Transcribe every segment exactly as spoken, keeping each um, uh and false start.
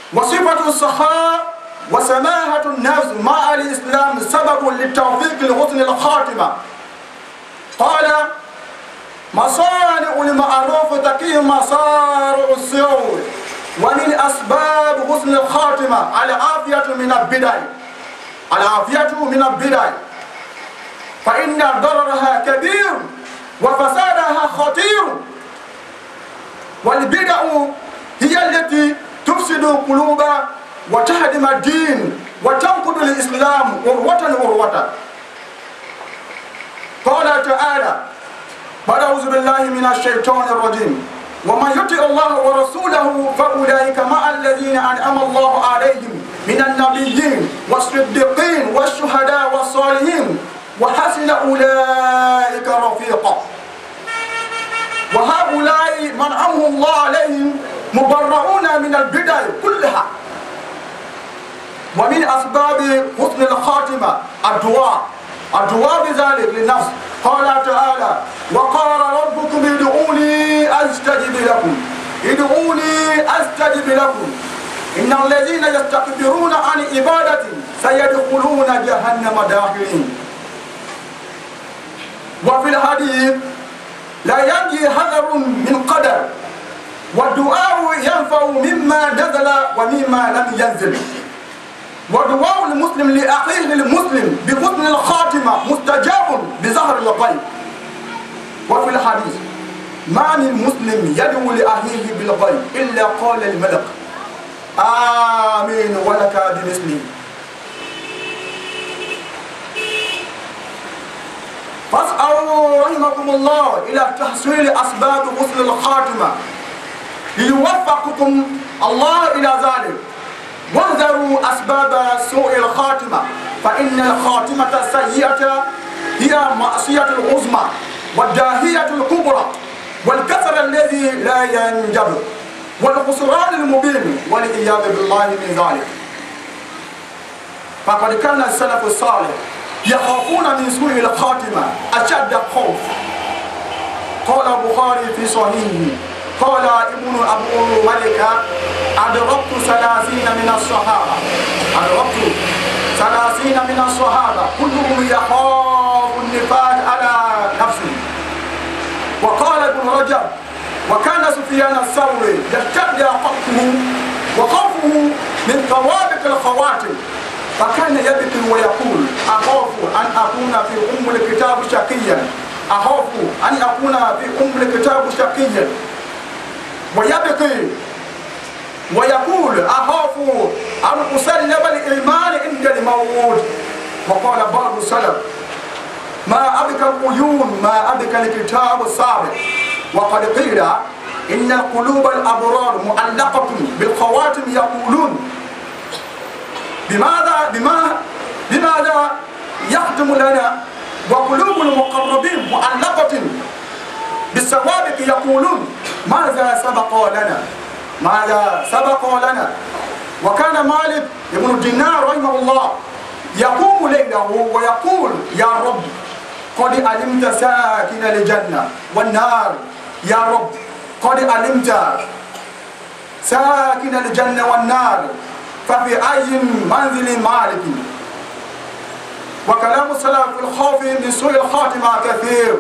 وصفة السخاء وسماحة النفس مع الإسلام سبب للتوفيق لحسن الخاتمة. قال مصانع المعروف تقي مصارع السوء، ومن أسباب حسن الخاتمة العافية من البدع، العافية من البدع، فإن ضررها كبير وفسادها خطير. والبدع هي التي تفسد القلوب وتهدم الدين وتنقض الإسلام أروة أروة. قال تعالى بعد أعوذ بالله من الشيطان الرجيم: ومن يطع الله ورسوله فأولئك مع الذين أنعم الله عليهم من النبيين والصديقين والشهداء والصالحين وحسن أولئك رفيقا. وهؤلاء من أنعم الله عليهم مبرؤون من البدع كلها. ومن أسباب حسن الخاتمة الدعاء، الدعاء بذلك للنفس. قال تعالى: وقال ربكم ادعوني أستجب لكم، ادعوني أستجب لكم، إن الذين يستكبرون عن عبادتي سيدخلون جهنم داخلين. وفي الحديث: لا ينجي حذر من قدر، والدعاء ينفع مما نزل ومما لم ينزل. ودعاء المسلم لأخيه المسلم بحسن الخاتمة مستجاب بظهر الغيب. وفي الحديث: ما من مسلم يدعو لأخيه بالغيب إلا قال الملك آمين ولك بمثله. فاسألوا رحمكم الله إلى تحصيل أسباب حسن الخاتمة ليوفقكم الله إلى ذلك. واحذروا أسباب سوء الخاتمة، فإن الخاتمة السيئة هي معصية العظمى والداهية الكبرى والكسر الذي لا ينجبر والخسران المبين والعياذ بالله من ذلك. فقد كان السلف الصالح يخافون من سوء الخاتمة أشد الخوف. قال البخاري في صحيحه: قال ابن أبو ملكة: أدركت ثلاثين من الصحابة، أدركت ثلاثين من الصحابة كلهم يخاف النفاق على نفسه. وقال ابن رجب: وكان سفيان الثوري يشتد خوفه وخوفه من ثوابت الخواتم، فكان يبكي ويقول: أخاف أن أكون في أم الكتاب شقيا، أخاف أن أكون في أم الكتاب شقيا. ويبكي ويقول: أخاف أن أسلب الإيمان عند الموت. وقال بعض السلف: ما أبكى العيون ما أبكى الكتاب السابق. وقد قيل إن القلوب الأبرار معلقة بالخواتم. يقولون: بماذا بما بماذا يختم لنا؟ وقلوب المقربين معلقة بالسوابق. يقولون: ماذا سبق لنا؟ ماذا سبق لنا؟ وكان مالك بن دينار رحمه الله يقوم ليله ويقول: يا رب قد علمت ساكن الجنة والنار، يا رب قد علمت ساكن الجنة والنار، ففي أي منزل مالك. وكلام السلف في الخوف من سوء الخاتمة كثير.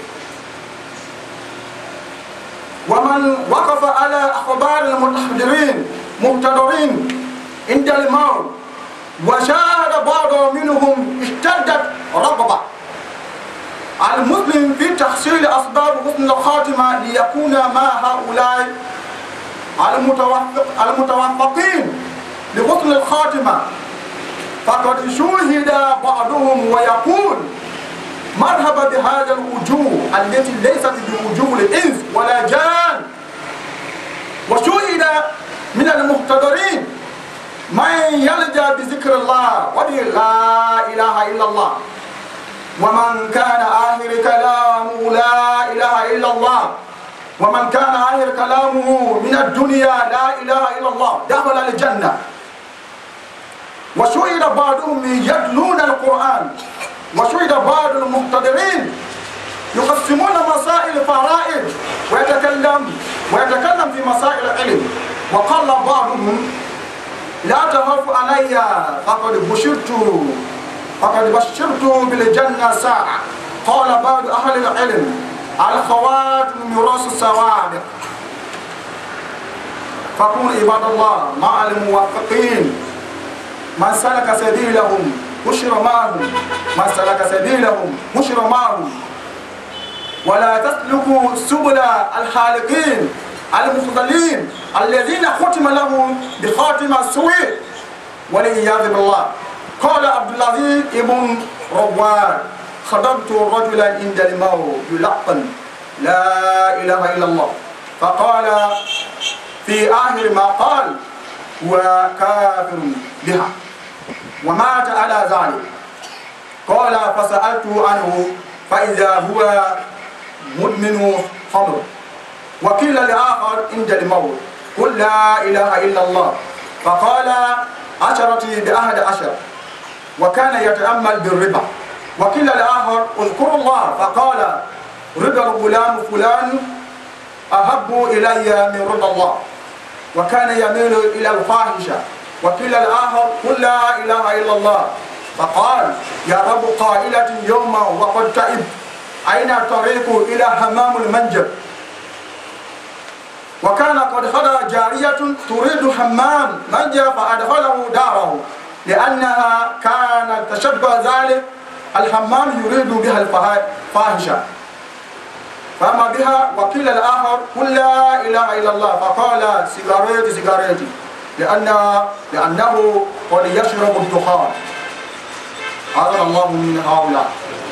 ومن وقف على أخبار المتحضرين مبتدرين عند الموت وشاهد بعض منهم اشتدت رغبة المسلم في تحصيل أسباب حسن الخاتمة ليكون مع هؤلاء المتوفق المتوفقين لحسن الخاتمة. فقد شوهد بعضهم ويقول: مرحبا بهذا الوجوه التي ليست بوجوه الإنس ولا جان. وشوهد من المحتضرين من يلجأ بذكر الله وبلا إله إلا الله، ومن كان آخر كلامه لا إله إلا الله، ومن كان آخر كلامه من الدنيا لا إله إلا الله دخل الجنة. وشهد بعضهم يتلون القرآن، وشهد بعض المقتدرين يقسمون مسائل الفرائض ويتكلم ويتكلم في مسائل العلم. وقال بعضهم لا تخاف علي فقد بشرت فقد بشرت بالجنة ساعة. قال بعض أهل العلم الخواتم ميراث السوابق. فكونوا عباد الله مع الموفقين، من سلك سبيلهم بشر معهم، من سلك سبيلهم بشر معهم. ولا تسلكوا سبل الحالقين المخذلين الذين ختم لهم بخاتم السوء والعياذ بالله. قال عبد العزيز ابن رواد خطبت رجلا عند الموت يلقن لا اله الا الله، فقال في آخر ما قال هو كافر بها ومات على ذلك. قال فسألته عنه فإذا هو مدمن خمر. وقيل لآخر عند الموت قل لا إله إلا الله، فقال عشرتي بأحد عشر وكان يتأمل بالربا. وقيل لآخر اذكر الله، فقال رضا الغلام فلان أحب إلي من رضا الله، وكان يميل إلى الفاحشة. وقيل الآخر قل لا إله إلا الله، فقال يا رب قائلة يوما وقد تعب أين الطريق إلى حمام المنجب. وكان قد خلى جارية تريد حمام منجب فأدخله داره لأنها كانت تشبه ذلك الحمام يريد بها الفاحشة فما بها. وقيل الآخر قل لا إله إلا الله، فقال سيجاريتي سيجاريتي لأن لأنه قد يشرب الدخان. أعاذنا الله من هؤلاء.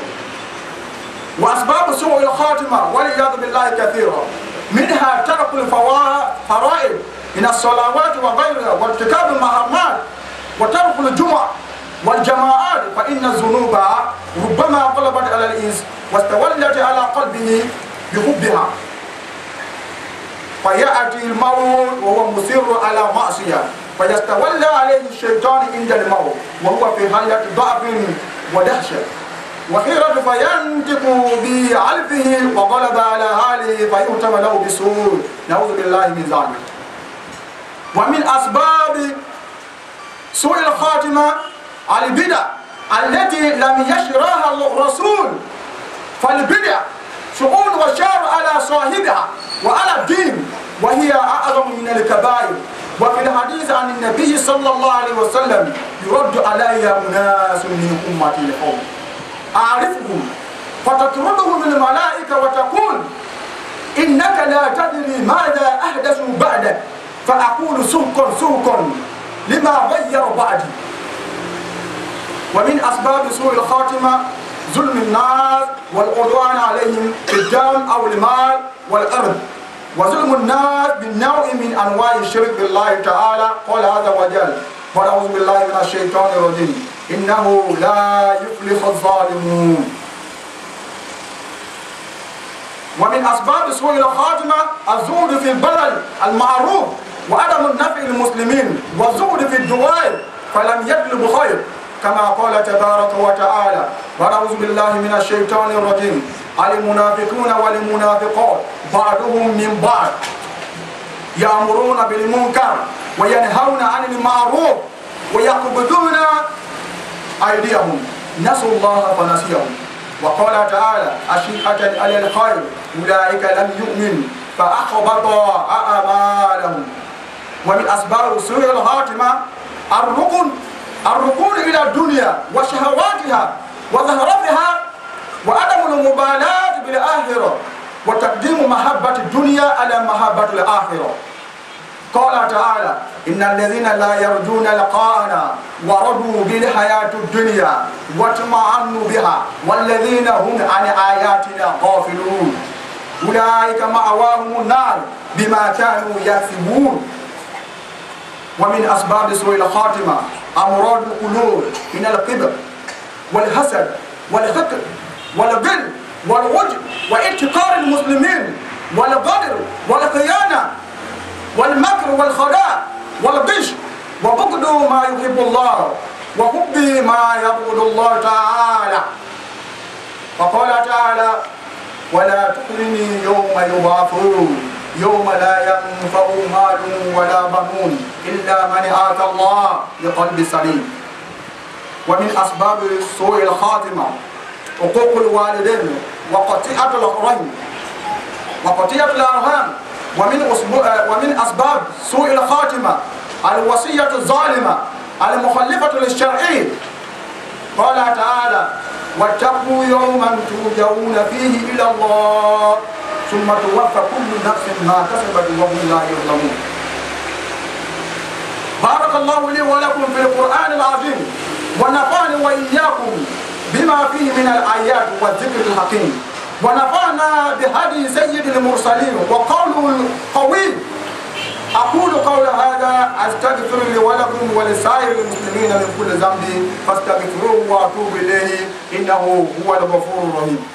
وأسباب سوء الخاتمة والعياذ بالله كثيرة، منها ترك الفرائض من الصلوات وغيرها وارتكاب المحرمات وترك الجمع والجماعات، فإن الذنوب ربما غلبت على الإنس واستولت على قلبه بحبها فيأتي الموت وهو مصر على معصية فيستولى عليه الشيطان عند الموت وهو في حالة ضعف ودهشة وحيرة فينطق بعلفه وغلب على حاله فيؤتم له بسوء، نعوذ بالله من ذلك. ومن أسباب سوء الخاتمة البدع التي لم يشرعها الرسول، فالبدع شؤون وشار على صاحبها وعلى الدين وهي أعظم من الكبائر. وفي الحديث عن النبي صلى الله عليه وسلم يرد علي أناس من أمتي القوم أعرفهم فتطردهم الملائكة وتقول إنك لا تدري ماذا أحدثوا بعدك، فأقول سوقا سوقا لما غير بعدي. ومن أسباب سوء الخاتمة ظلم الناس والعدوان عليهم في الدم أو المال والأرض، وظلم الناس بالنوع من أنواع الشرك بالله تعالى. قال عز وجل ونعوذ بالله من الشيطان الرجيم إنه لا يفلح الظالمون. ومن أسباب سوء الخاتمة الزهد في البلد المعروف وعدم النفع المسلمين والزهد في الدعاء فلم يطلب خير، كما قال تبارك وتعالى ونعوذ بالله من الشيطان الرجيم المنافقون والمنافقات بعضهم من بعض يأمرون بالمنكر وينهون عن المعروف ويقبضون أيديهم نسوا الله فنسيهم. وقال تعالى أشيئة على الخير أولئك لم يؤمنوا فأحبط أعمالهم. ومن أسباب سوء الخاتمة الركن الركون إلى الدنيا وشهواتها وزهرتها وعدم المبالاة بالآخرة وتقديم محبة الدنيا على محبة الآخرة. قال تعالى إن الذين لا يرجون لقاءنا ورضوا بالحياة الدنيا واطمأنوا بها والذين هم عن آياتنا غافلون أولئك مأواهم النار بما كانوا يكسبون. ومن أسباب سوء الخاتمة أمراض القلوب من الكبر والحسد والحقد والغل والعجب واحتقار المسلمين والغدر والخيانة والمكر والخداع والغش وبغض ما يحب الله وحب ما يبغض الله تعالى. وقال تعالى ولا تخزني يوم يبعثون يوم لا ينفع مال ولا بنون إلا من آتى الله بقلب سليم. ومن أسباب سوء الخاتمة حقوق الوالدين وقطيعة الرحم وقطيعة الأرحام. ومن ومن أسباب سوء الخاتمة الوصية الظالمة المخالفة للشرع. قال تعالى: واتقوا يوما ترجعون فيه إلى الله ثم توفى كل نفس ما كسبت وهم لا يظلمون. بارك الله لي ولكم في القرآن العظيم ونفعني وإياكم بما فيه من الآيات والذكر الحكيم، ونفعنا بهدي سيد المرسلين وقوله القوي. أقول قول هذا أستغفر لي ولكم ولسائر المسلمين من كل ذنب فاستغفروه وأتوب إليه إنه هو الغفور الرحيم.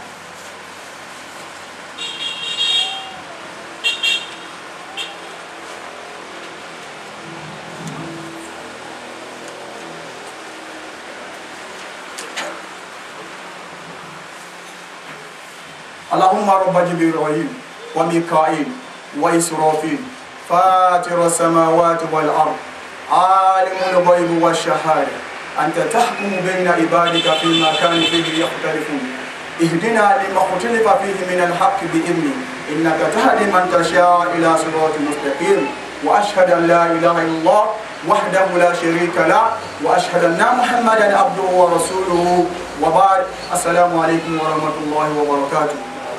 اللهم رب جبريل وميكائيل وإسرافيل فاطر السماوات والأرض عالم الغيب والشهادة أنت تحكم بين عبادك فيما كانوا فيه يختلفون اهدنا لما اختلف فيه من الحق بإذنك إنك تهدي من تشاء إلى صراط مستقيم. وأشهد أن لا إله إلا الله وحده لا شريك له وأشهد أن محمدا عبده ورسوله وبعد. السلام عليكم ورحمة الله وبركاته.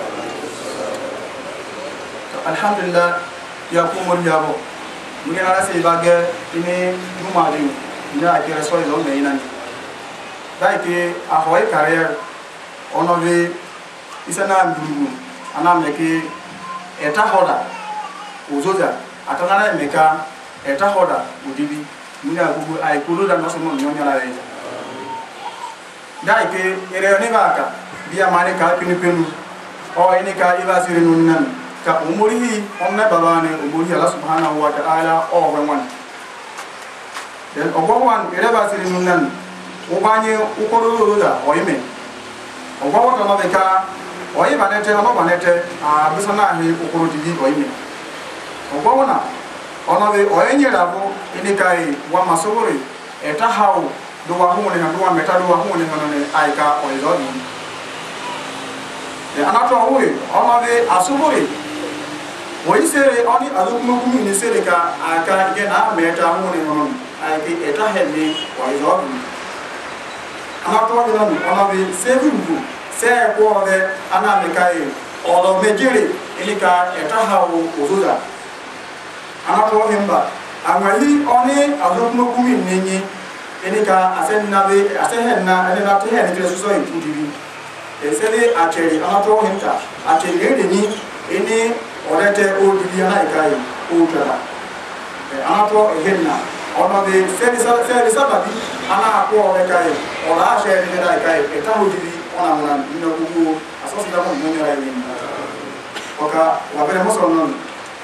Alhamdulillah ya kumur jabo muni ala se bage ini numadi ina akira so zo me inani daike a hoy career ono be isana nduru ana meke eta hoda uzoza atangana meka eta hoda udibi muni agugu ay kuluda no so mo nyonya la reja daike ere oni baka biya mane ka pinu pinu o ini ka iba sirinu nan ka umurihi onna babane umurihi Allah subhanahu wa ta'ala o wenwan den ogwan ereba sirinu nan ubanye ukoro da oyime ogwa to no beka oyi banete no banete a bisana he ukoro didi oyime ogwa na ono be oyenyera bo inikai wa masogori eta hawo do wa hu ne do wa meta do wa hu ne no ne aika oyizodi de anato huwe ono be asubori Woi sere oni alukumu kumi ni sere ka aka ge na meta hu ne hono ai eta heli woi zo ana to ni no ona be sevi ngu se ko de ana me kai olo mejere ilika eta hawo ozuza ana to himba amali oni alukumu kumi ni ni ilika asen na be asen na ene na te he ni so so itudi e sere acheri ana to himta acheri de ni ene orete o dibiana ikai o tara e anato henna ono de seri seri sababi ana ko ikai ora sheri ne dai kai e tahu dibi ona mona ino gugu asosi da mo nyonya ai ni oka wabere moso non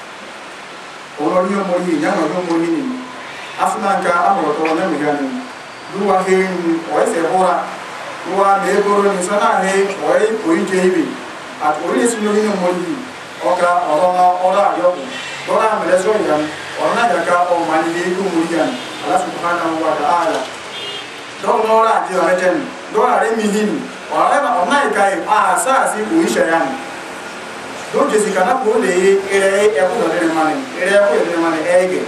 ono niyo mo yi nyama do mo ni afuna ka amoro to na mi gani duwa he o ese hora duwa me goro ni sana he o yi ko yi jebi at o yi sino ni mo yi oka orona ora yoku dora melezo yan orona jaka o manili ku muriyan Allah subhanahu wa ta'ala do nora ji reten dora re mihin ora ba ona ikai a sa si ku ishayan do jesi kana ko le ere e ku de mane ere ku de mane ege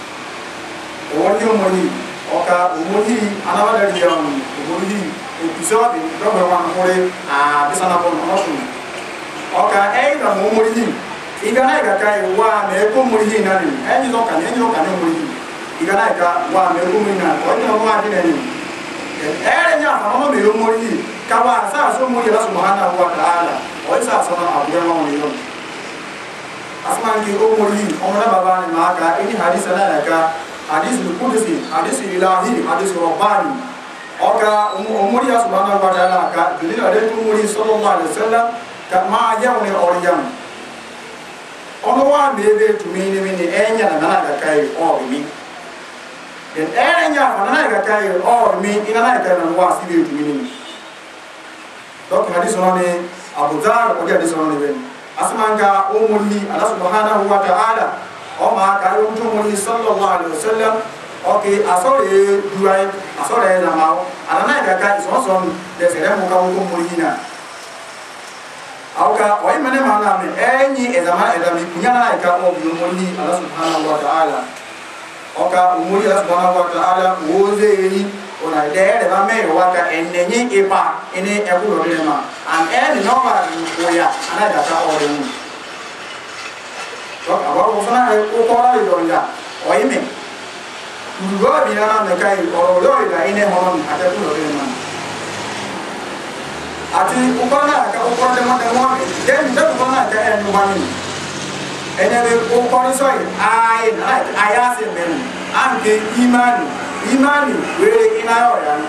o ni moni oka umuri anawa de yan umuri episode do ba wan kore a bisana ko no su oka e na mo muri igana ga kai wa me ko muri na ni e ni zo kan e ni zo kan muri igana ga wa me ko muri na ko ni wa di ni e re nya fa mo me muri ka wa sa so muri Allah subhanahu wa ta'ala o isa so na abu ma mo yo asman ki o muri o na baba ni ma ka ini hadis na ka hadis qudsi hadis ilahi hadis rabbani oka umuri Allah subhanahu wa ta'ala ka dilil ade umuri sallallahu alaihi wasallam kama yawne oriyam ono wa bebe tumini mini enya na na kai o mi den enya na na kai o mi ina na kai na wa sibe tumini dok hadis ono ne Abu Dhar o hadis ono ne ben asmanga umuri Allah subhanahu wa ta'ala o ma ka yo umuri sallallahu alaihi wasallam okay asore duai asore na mao anana ga ka so so de sere mo ka umuri na auka o imene mana me enyi ezama ezami kunyana na ka mo umuri Allah subhanahu wa ta'ala oka umuri Allah subhanahu wa ta'ala woze ni ona de de ba me waka enenyi ipa ene ekuro de ma am en no ba oya ana ga ta o de mu to aba ko fana e ko ko la do ya o ime ngo bi na me kai o do ida ine honon ata ku do de ma ati ko ko na ka ko ko de ma de mo de de ko na ka en no ma ni ene be ko ko ni so ai na aya se men am ke imani imani were inayo ya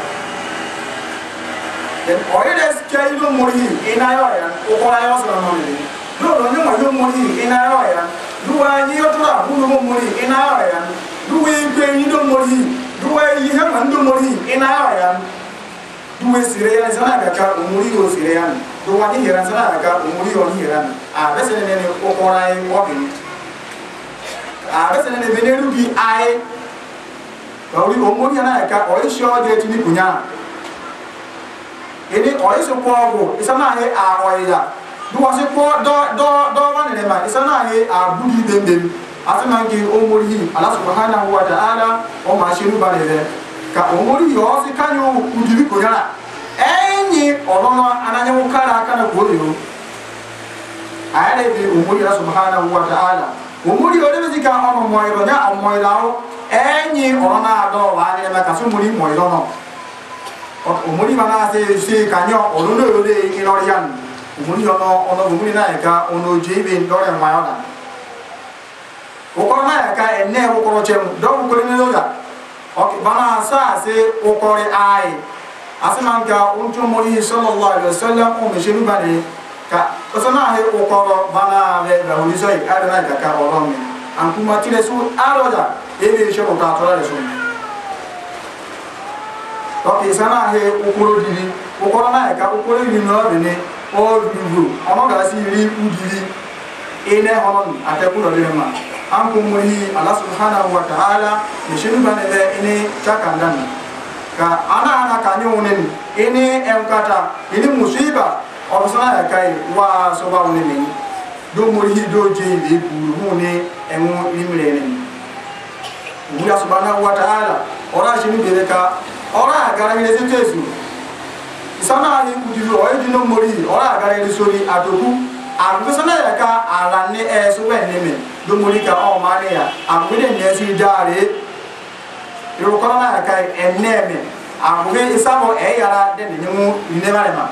den oyedes kailo mori inayo ya okora yo so no ni do no nyoma yo mori inayo ya duwa ni yo tura hunu mo mori inayo ya duwe gbe ni do mori duwe yi he man do mori inayo ya duwe sire ya sana ga ka mori o sire ya do wa ni hera sana ga mori o ni hera a bese ne ne okora yi o bi a bese ne be ne rubi ai Bauri omori na ka oisho je tini kunya ini oisho pogo isana he a oida du wase po do do do ba ne ma isana he a budi bembem asana ke omori Allah subhanahu wa ta'ala o ma shiru ba ne ka omori yo si kanyo udiri kunya enyi olono ananya mukara kana goyo ayale bi omori Allah subhanahu wa ta'ala omori o de zika ono moiro nya o moirao enyi orona do wa ni ma ka so muri mo irono o muri bana se se kanyo olono yode inorian muri ono ono muri na ka ono jibe ndore ma yona o ko na ka enne o ko chem do ko ni loja o bana sa se o ko ri ai asman ka untu muri sallallahu alaihi wasallam o me shenu bane ka o sana he o ko bana be ba uni so ai ada na ka oromi an kuma tire su aroja ebe je ko ta tora leso to ke sana he ukoro dili ukoro na ka ukoro ni no be ni o dudu ono ga si ri udili ene honon ate ku do le ma an ko muri Allah subhanahu wa ta'ala ni shinu bane be ene chakandan ka ana ana ka nyone ene enkata ini musiba o sana kai wa so ba woni ni do muri do je be buru mu ne enu limre ni Mulia subhanahu wa ta'ala ora shinu bereka ora agara ile setesu isana ali kudiru oyi dino mori ora agara ile sori adoku agu sana ya ka ala ni e so we neme do mori ka o mane ya agu de ne si dare iro korona ya ka eneme agu ge isamo e yara de ni mu ni mare ma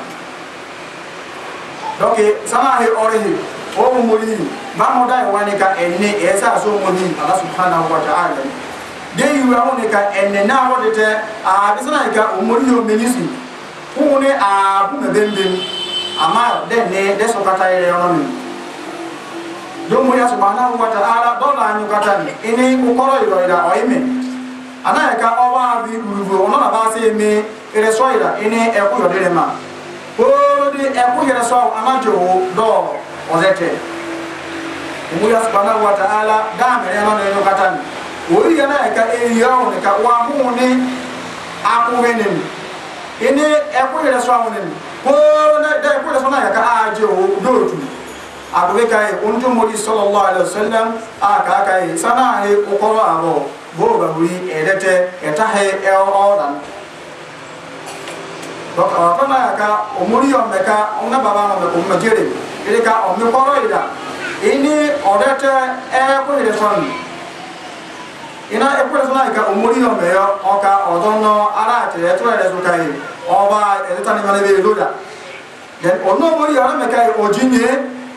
doke sana he ore hi o mori ba mo dai wani ka enne e sa so mori Allah subhanahu wa ta'ala de yuwa woni ka enne na wodete a bisana ka umuri yo menisi kune a bu me bembem ama de ne de so kata ile ono mi do mo ya subhanahu wa ta'ala do la nyu kata ni ini ukoro ilo ida oime ana ka owa bi urugo ono na ba se me ire so ida ini e ku yo de ma o de e ku yere so amajo do ozete mo ya subhanahu wa ta'ala da me no no kata ni Ori yana ka area on ka wa hu ni aku wenem ene eku yere so awunem ko na da eku so na ka aje o doju abu ka e onto modi sallallahu alaihi wasallam aka ka e sana he okoro aro bo ba wi edete eta he e o dan to ka na ka omori o meka ona baba no me ko magere ele ka o me koro ida ini odete e ku yere so ina ekwere sona ka omori no meyo oka odono ara tere to ere so kai oba eleta ni mane be loda den ono mori ara me kai ojinye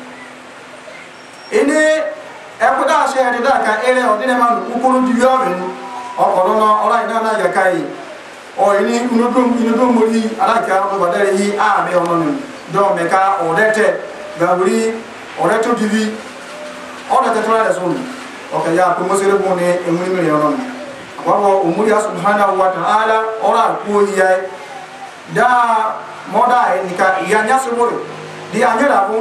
ene ekuda she ade da ka ere odine man ukuru di yorin okodono ora ina na ya kai o ini unodum inodum mori ara ka o badare yi a me ono ni do me ka odete gaburi oreto divi odete to ere so okay ya ko mosere bone e muri mi yonon wabo umuri subhanahu wa ta'ala ora ko iya da moda e nika ya nyaso mori di anyara bo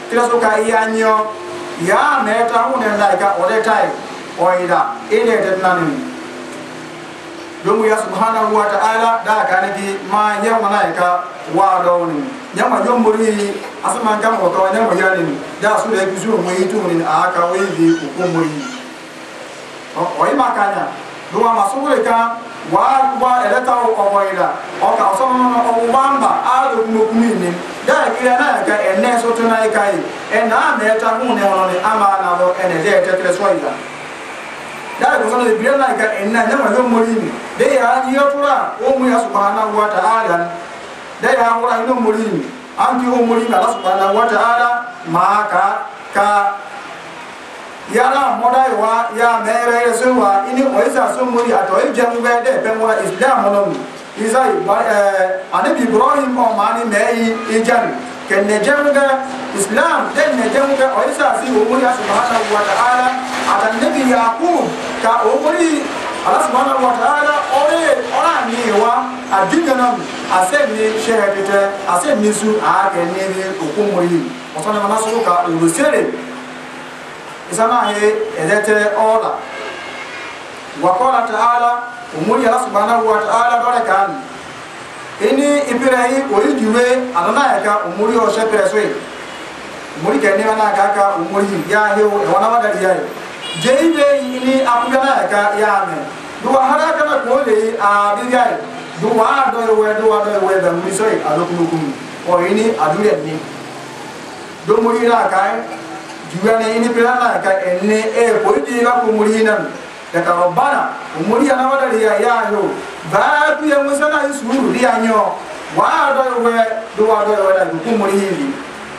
tira so ka yanyo ya meta hunen la ka ode tai oida ile de nani domu ya subhanahu wa ta'ala da kaniki ma ya malaika wa dawni nyama nyomburi asama ngam ko ko nyama yani da su da bizu mu yitu ni aka webi ko muri o oi makanya dua masukule ka wa wa eleta o oida o ka so no o wamba ado kumu kumini da kila na ka enne so tuna kai ena meta hu ne wono ni amana do ene de te soida da ko so ne bila ka enna nyama nyomburi de ya ni yotura o mu ya subhanahu wa ta'ala da ya wura ino muri anki o muri Allah subhanahu wa ta'ala maka ka yara modai wa ya mere sewa ini oisa so muri ato e jamu be de be mura islam no isai anabi ibrahim o mani mei ijan ken ne jamu ga islam den ne jamu ga oisa si o muri subhanahu wa ta'ala atan nabi yaqub ka o muri Allah subhanahu wa ta'ala ore ora ni wa adinganam asenni shehadete asenni su a kenni ni okumuri osana manasu ka urusere isana he edete ola wa qala ta'ala umuri Allah subhanahu wa ta'ala barakan ini ibrahim oyijuwe adana yaka umuri o shepreswe umuri kenni mana kaka umuri ya he wana wadari ya jeibe ini akugana yaka ya me duwa haraka na kole a bigai duwa do we duwa do we da misoi adokunukum o ini adure ni do murira kai juwane ini pelana ka enne e poiti ga ko murinan da ka robana muri ana wada ya ya yo ba tu ya musana isuru ri anyo wa do we duwa do we da ku murihindi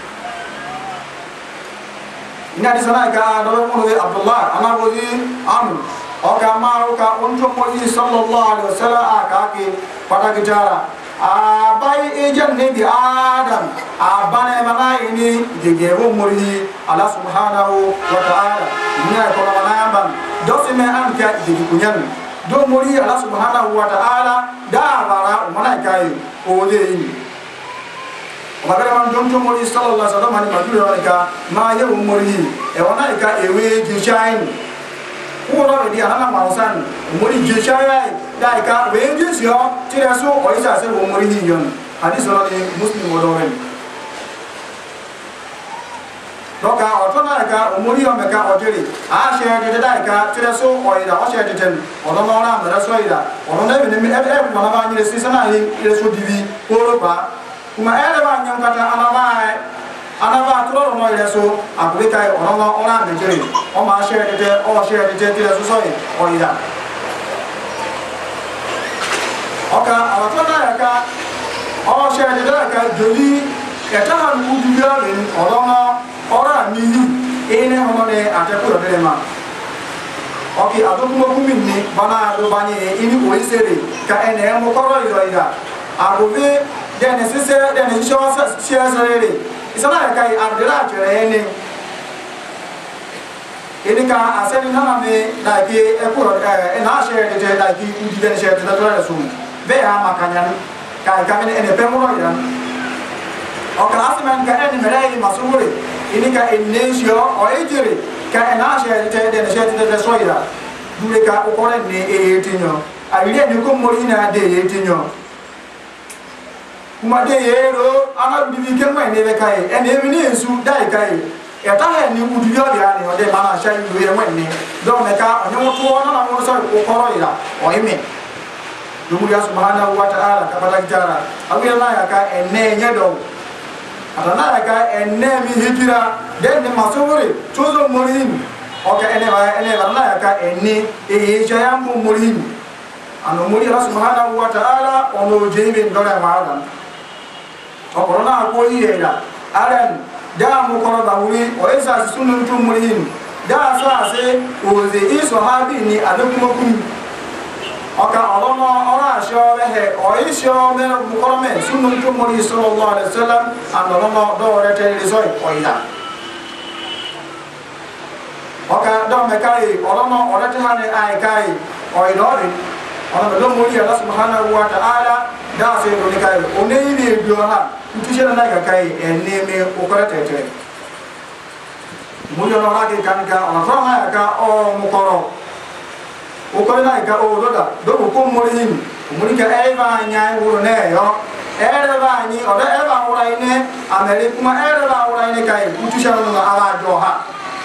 ina di sana ka do mo Abdullah ana bozi am oka maruka unto moyi sallallahu alaihi wasallam akake pada gejara abai ejan nabi adam abane mana ini gegewo muri Allah subhanahu wa ta'ala ina ko manamba dosi me am ka dikunyan do muri Allah subhanahu wa ta'ala da bara mana kai o de ini magara man dum to muri sallallahu alaihi wasallam ni madure wala ma ya muri e wana ka ewe gichain ora di ana mausan muri jeshaya dai ka wenje sio tira so oisa se wo muri hiyon hadis ni muslim wodoren doka otona ka muri o meka ojeri a she de dai ka tira so oida o she de ten odo no na mera so ida odo na bi ne e e mana ba nyire sisa na ni ile so divi oro ba kuma ere ba nyam kata ana ba anaba toro no ile so abrika e ono ora Nigeria o ma share de o share de de so so e o ida oka awatona ka o share de ka joli eta han udu ya ni oro ora ni ene hono ne atekuro de ma oki adokumo kumini bana do bani ini o isere ka ene mo koro ida agobe de necessary de necessary share isana kai andira chere ni ini ka aseni na me da ki ekuro e na share de da ki udi de share de da tora su be ha makanya kai ka me ene pe mo ya o ka asman ka ene mere masuri ini ka inesio o ejere ka na share de de share de da so ira dure ka o kore ne e tinyo ayire ni ko mo ina de e tinyo kuma de yero ana bibi ke mo ene be kai ene mi ni su dai kai e ta he ni udu yo ya ni o de mana sha yu ye mo ene do me ka onye mo to na na mo so ko koro ira o ime dumu ya subhanahu wa ta'ala ka bala jara awi na ya ka ene nye do ata na ya ka ene mi hijira de ni masuri tozo morin o ka ene ba ene ba na ya ka ene e ye jaya mo morin ano muri Allah subhanahu wa ta'ala ono jemi ndore ma okorona ko yira aran da mu kono ba wuri o isa sunun tu murin da sa se o ze iso habi ni adukuma kun oka olono ora sho he o isho me mu kono me sunun tu muri sallallahu alaihi wasallam andolono do rete risoi o ida oka do me kai olono orete hane ai kai o idori ona do muri Allah subhanahu wa ta'ala da se do ni kai o ne ni do ha tushena na ga kai enne me o kora tete muri ono rake kanika ona trama ka o mukoro o ko na ka o doda do ko muri hin muri ka eva nya wuro ne yo ere ba ni o da eva wura ine amere kuma ere ba wura ine kai utusha no ala joha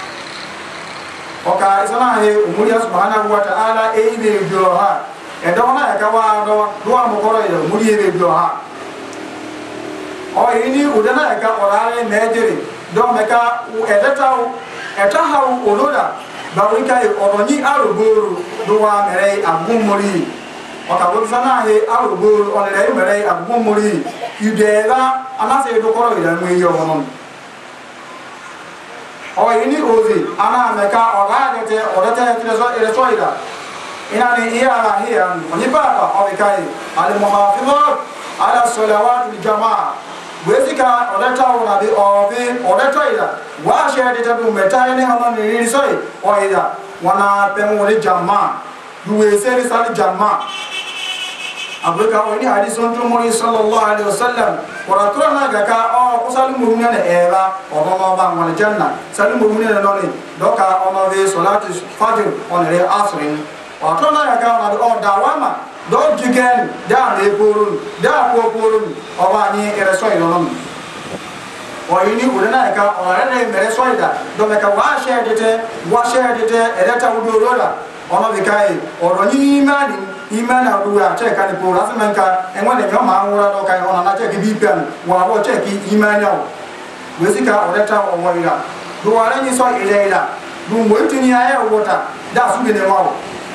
oka isana he muri subhanahu wa ta'ala e be joha e do na ka wa do do mukoro yo muri e be joha o ini udana ka orare mejere do meka edetao etahau oloda bawika e oroni aruguru do wa mere agumuri o ka wonsana he aruguru onere mere agumuri idela anase do koro ida mu iyo honon o ini ozi ana meka orade te orate te so ere soida ina ni iya la hiya oni papa o kai al muhafizat ala salawat al jamaa wezika odata ona bi obi odata ida wa shede tabu metai ne hono ni ri soi o ida wana pemu le jamma duwe seri sali jamma abeka oni hadithon to mo sallallahu alaihi wasallam waratura na gaka o kusalu murumna ne eva ono ba ngol janna salu murumna ne noni doka ono be salatu fajr on re asrin waratura na gaka ona o dawama do jigen da ne porun da ko porun o ba ni ere so ironon o yini urena ka o rene mere so ida do me ka wa shede te wa shede te ere ta udo rola ono be kai o ro ni imani imani adu ya che ka ni por asman ka enwa ne ma ngura do kai ona na che ki bi pen wa bo che ki imani o wesika o reta o wa ira do wa ni so ile ila du mo tini aye o wota da su be ne ma o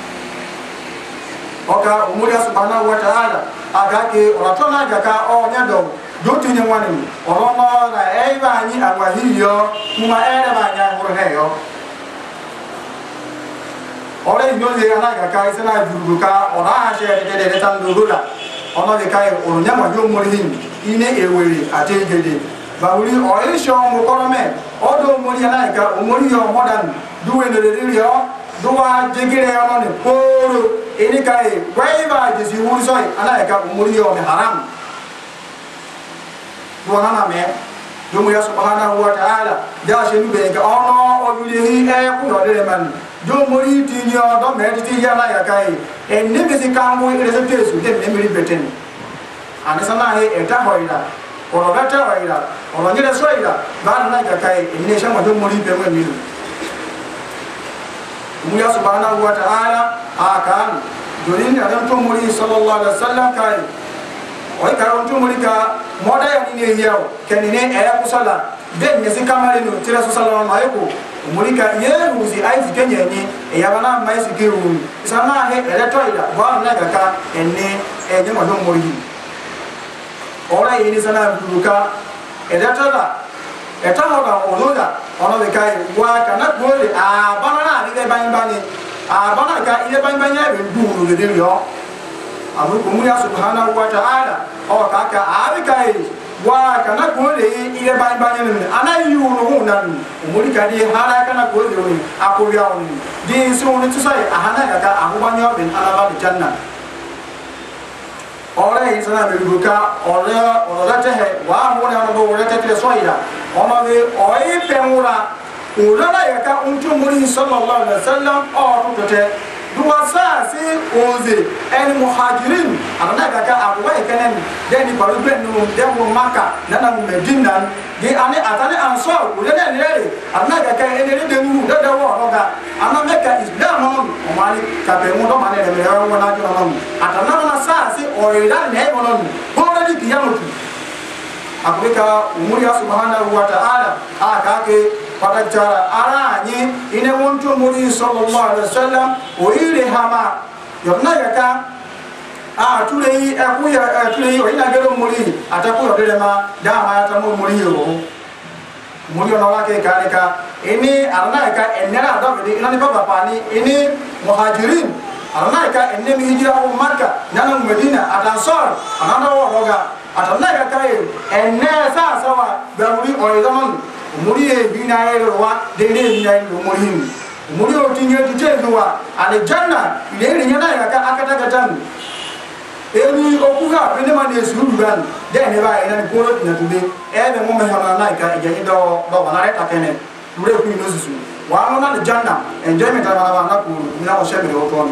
oka umuri subhanahu wa ta'ala agake oratona gaka o nyado dotu nyamwani orono na eiba ni agwahiyo kuma ere banya hurheyo ore nyoze yana gaka isana duruka ora ashe de de tan durula ono de kai oronya mo yo muri hin ine ewere atejede bawuri o isho mo korome odo muri yana gaka umuri yo modan duwe ne de yo duwa jegire ono ne poro ini kai waiba jesi wuri soi ana ka umuri yo me haram duwa na me dumu ya subhanahu wa ta'ala da she nu be ka ono o yuli hi e ku no de man dumuri ti nyo do me ti ya na ya kai e ne be si ka mu ire se tesu de me mi beten ana sana he eta hoira oro gata hoira oro nyire soira ba na ka kai ne sha mo dumuri be me mi Mulia subhanahu wa ta'ala akan dorin adam to muri sallallahu alaihi wasallam kai oi karon to muri ka moda ya ni ne yawo kenine aya kusala den ne sikamare no tira sallallahu alaihi ko muri ka ye ruzi ai zikenye ni e ya bana mai sikiru sana he ele toida ba na ga ka enne e je mo do muri ora yini sana duka ele toida eta hoga oloda ono be kai wa kana gole a bana na ni be ban bani a bana ka ile ban ban ya be duru de de yo abu kumuya subhanahu wa ta'ala o ka ka a be kai wa kana gole ile ban ban ni ana yu no hunan umuri ka di hala kana gole ni ako ya oni di so ni tsai a hana ka a hu ban yo ben ana ba janna ore insana be duka ore ore te he wa mo ne ono bo ore te te soira ono be oi pemura urana yaka untu muri sallallahu alaihi wasallam o tutote duwa sa si oze en muhajirin arana kaka abuwa kenen deni baru ben no demo maka nana mu medina di ane atane ansor urana nere arana kaka enere de nu de de wo roga ana meka islam no o mali ka be mu do mane de me wo na jo no atana na sa si oira ne bonon hore di kiyamutu Afrika umuri subhanahu wa ta'ala akake pada cara aranye ine muntu muri sallallahu alaihi wasallam o ile hama yonna yaka a tulei akuya tulei o ina gero muri atakuyo delema dama atamu muri yo muri ona wake kaneka ini arna yaka enera dawde ina ni baba pani ini muhajirin arna yaka enne mi hijra o makka nana medina atansar ananda wo roga atana kai enne sa sawa bamuri oidaman muri e binaye rowa de de binaye muri muri o tinye titenduwa ale janna ile nyana ka akata katan eni okuga bene mane surugan de ne ba ina ko ro tina tude e be mo me hama na ka je do do banare takene dure ku no susu wa no na janna enjoyment ala wa na ku na o shebe o ton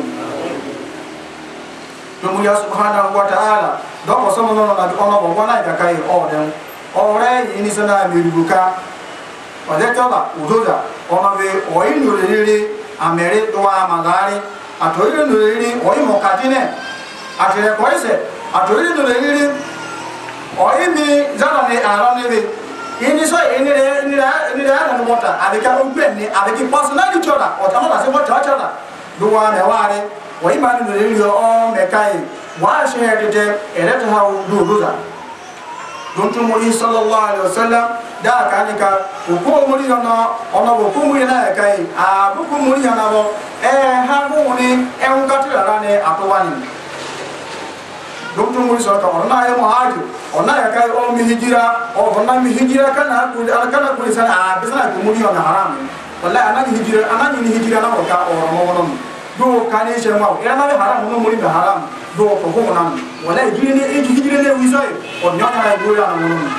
to mu ya subhanahu wa ta'ala do ko so no no na ono bo na ga kai o den o re ini sana mi rubuka o de to ba udoda ono be o inu rere amere to wa magari ato inu rere o imo kadine atere ko ise ato inu rere o imi zana ne ara ne be ini so ini re ini ra ini ra na mota abika ogbe ni abiki personality choda o tamo la se mota choda do wa me wa re o ima ni re yo o me kai wa she hedete ere to ha do do za don to muri sallallahu alaihi wasallam da ka ni ka ko muri ona ona ko muri na kai a bu ko muri na bo e ha bu ni e un ka tira ne atowani don to muri so ka ona ya muhajir ona ya kai o mi hijira o ona mi hijira kana ku kana ku sana a bisana ku muri ona haram wallahi ana ni hijira ana ni hijira na ka o mo wono do kani she ma ira na haram no muri da haram do ko ko na wallahi hijira ne e hijira ne wisai o nyaka na go ya na wono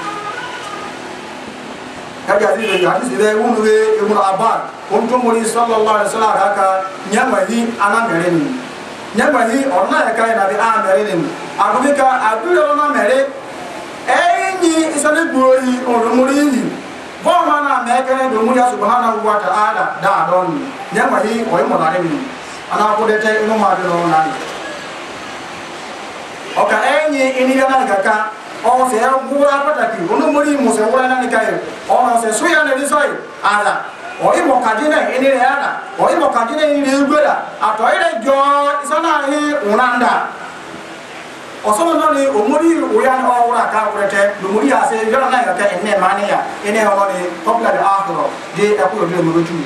kaga ni ya hadisi de wonu be ibn abbas on to muri sallallahu alaihi wasallam ka nyama hi ana mere ni nyama hi ona ya kai na bi a mere ni agubika aduro na mere enyi isale gbori on muri hi bo mana me kene do muri subhanahu wa ta'ala da don nyama hi o mo dare ni ana ko de te ino ma do na ni o ka enyi ini yana ga ka o se ngura pataki ono muri mo se wala na ni kai o se suya ne risoi ala o imo kadine ini re ana o imo kadine ini re gbera ato ire jo isana hi unanda o so no ni o muri o ya no ora ka kurete do muri ase jo na ga ka enne mani ya ene ho ni popular akhiro de akuro de mo roju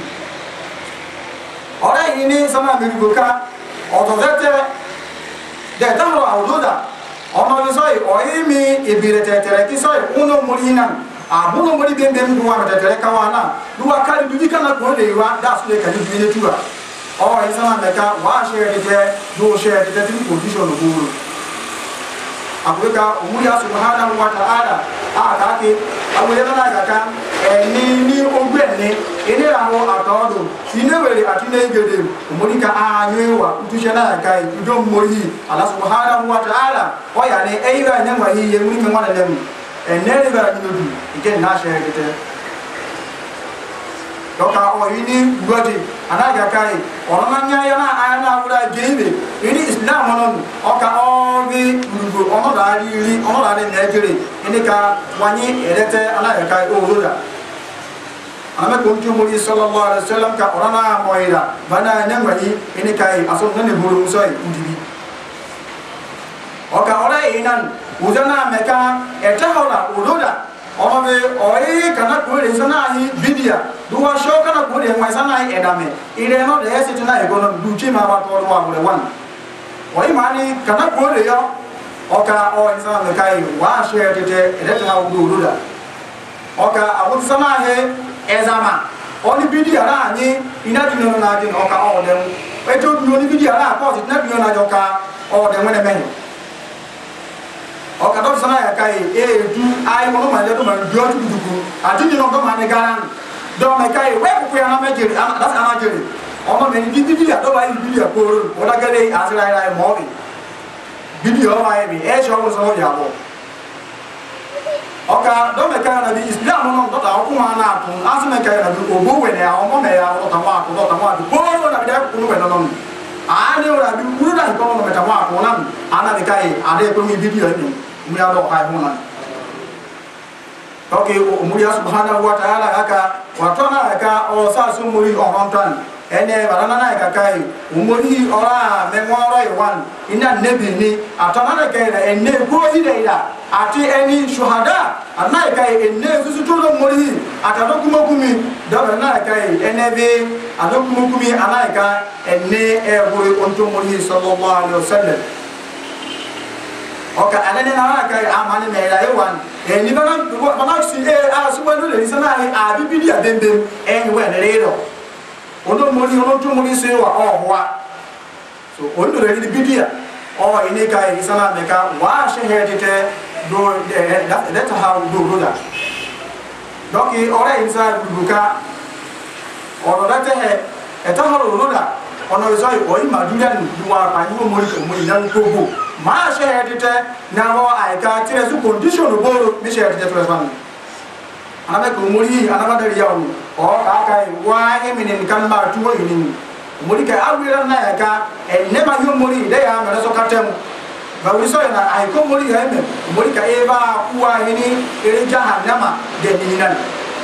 ora ini sama mi goka o to zete de tamro awdoda ono ni soi o imi ibire tetere ki soi uno muri nan abuno muri bembe mu wa tetere kawana duwa kali duji kana ko de wa da su de kali bine tuwa o isama meka wa share de do share de tin condition no buru abuka umuri subhanahu wa ta'ala aka ke abule na ga ka eni ni ogbe ni ene ra ho atodo ine were atine gede umuri ka anyewa utushe na ga ido muri Allah subhanahu wa ta'ala o ya ne eira nyangwa hi ye muri ngwana lemu enere ba ni du ike na share gete doka o ini godi anaga kai oroma nya ya na ana wura gebe ini islam non oka obi ndu ono da ri ono da ne Nigeria ini ka wani erete anaga kai o roda ana ko ntu muri sallallahu alaihi wasallam ka orana moira bana nyangwa ni ini kai aso ne buru musai udibi oka ora inan udana meka eta hola uroda ono be oi kana ko re sana hi bidia duwa show kana ko re mai sana hi edame ire no de ese tena e gono duchi ma ba to wa gure wan oi mani kana ko re yo oka o insana me kai wa share tete edete ha udu ududa oka awut sana he ezama oni bidia ra ni ina dino na din oka o de e to no ni bidia ra ko tina dino na joka o de mene men o ka do sana ya kai e du ai mo ma le do ma do tu du ati ni no do ma ne garan do me kai we ku ya na me jeri ana da sana jeri o ma me ni di di ya do ba di ya ko ro o da gele asira ira mo bi video ma e bi e so mo so ya bo o ka do me kai na bi islam no do ta ku ma na tu asu me kai na bi o bo we ne o mo me ya o ta ma ko do ta ma du bo na bi da ku no we no no ani o ra bi ku da ko no me ta ma ko na ana bi kai ade ko mi video ni muri ado kai hona okay muri subhanahu wa ta'ala aka watona aka o sa su muri o hontan ene barana na aka kai umuri ora memoro iwan ina nebi ni atona na kai ene go ide ida ati eni shuhada anai kai ene susu to muri atado kuma kumi da na kai ene be ado kuma kumi anai ka ene e go onto muri sallallahu alaihi wasallam oka anene na ka amani me la yewan e ni bana bana si e a su wanu le sana e a bibidi a bembem e ni we ne do odo moni ono to moni se wa o wa so ondo le ni bidia o ine ka e sana me ka wa she he tete do that that how do do that donc ora insa buka oro date he etahoro roda ono zoi oi madudan duwa pa ni mo ri mo nan kobo ma she edite na ho ai ka tire su condition boro mi she edite to fan ana ko muri ana ma dari yawo o ka kai wa eminin kan ma tuwo yinin muri ka awira na ya ka e ne ma yo muri de ya na so katem ba wi so na ai ko muri ya me muri ka eba kuwa hini ere jahannama de ninan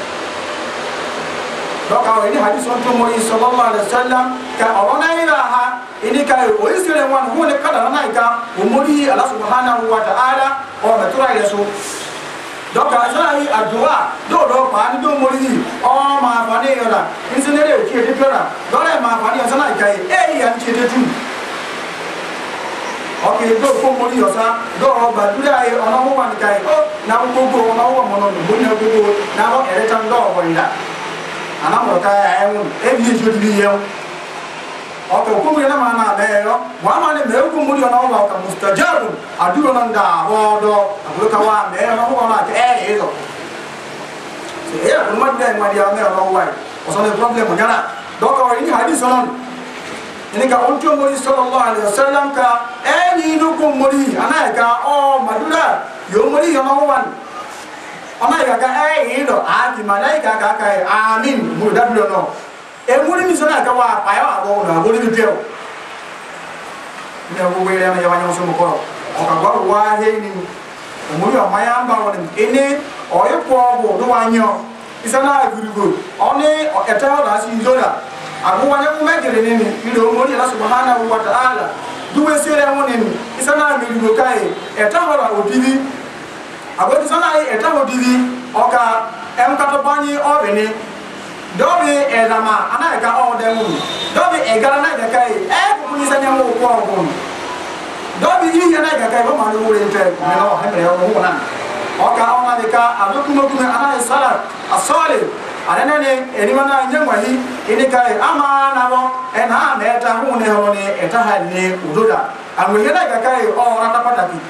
doka ini hadis on to muri sallallahu alaihi wasallam ka orona ilaha ini ka o isire wan hu ne kada na ka muri Allah subhanahu wa ta'ala o matura yesu doka sai adua do do pa ni do muri o ma fa ne yora insinere ke de pera dole ma fa ni sana ka e yan ke de tu okay do ko muri yosa do ba dura e ona mo man kai o na ko ko ona wo mo no mo na ko ko na mo ere tan do ko ila ana mo ka ya en e bi jo di yo o ko ko na ma na be yo wa ma ne me ko muri ona wa ka mustajab adu na nda ho do ko ka wa me na ho na ke e yo se e ko ma de ma dia me ona wa o so ne problem nyana do ko ini hadis on ini ka onto muri sallallahu alaihi wasallam ka e ni no ko muri ana ka o madura yo muri yo no wan ona ya ka e ndo a ti malaika ka ka amin mu da blo no e muri mi sona ka wa pa ya bo na bo ni bio ne bo we ya na ya wanyo so mo ko o ka gwa wa he ni muri o ma ya mba won ene o ye ko bo do wanyo isana gurugo oni o eta da si zola abu wanya mu megere ni ni ndo muri Allah subhanahu wa ta'ala duwe sere wonen isana mi go kai eta hora odiri agodi sana ai eta odiri oka em ka to bani obeni dobi elama ana ka o de mu dobi e gara na ga kai e ko ni sanya mu ko ko dobi yi ya na ga kai ba ma no wore nte me no he me o mu na oka ona de ka adoku mo kuma ana salat as-salih ana ne eni mana nyangwa hi ini kai ama na bo ena na eta hu ne ho ne eta ha ne udoda anwe na ga kai o rata pataki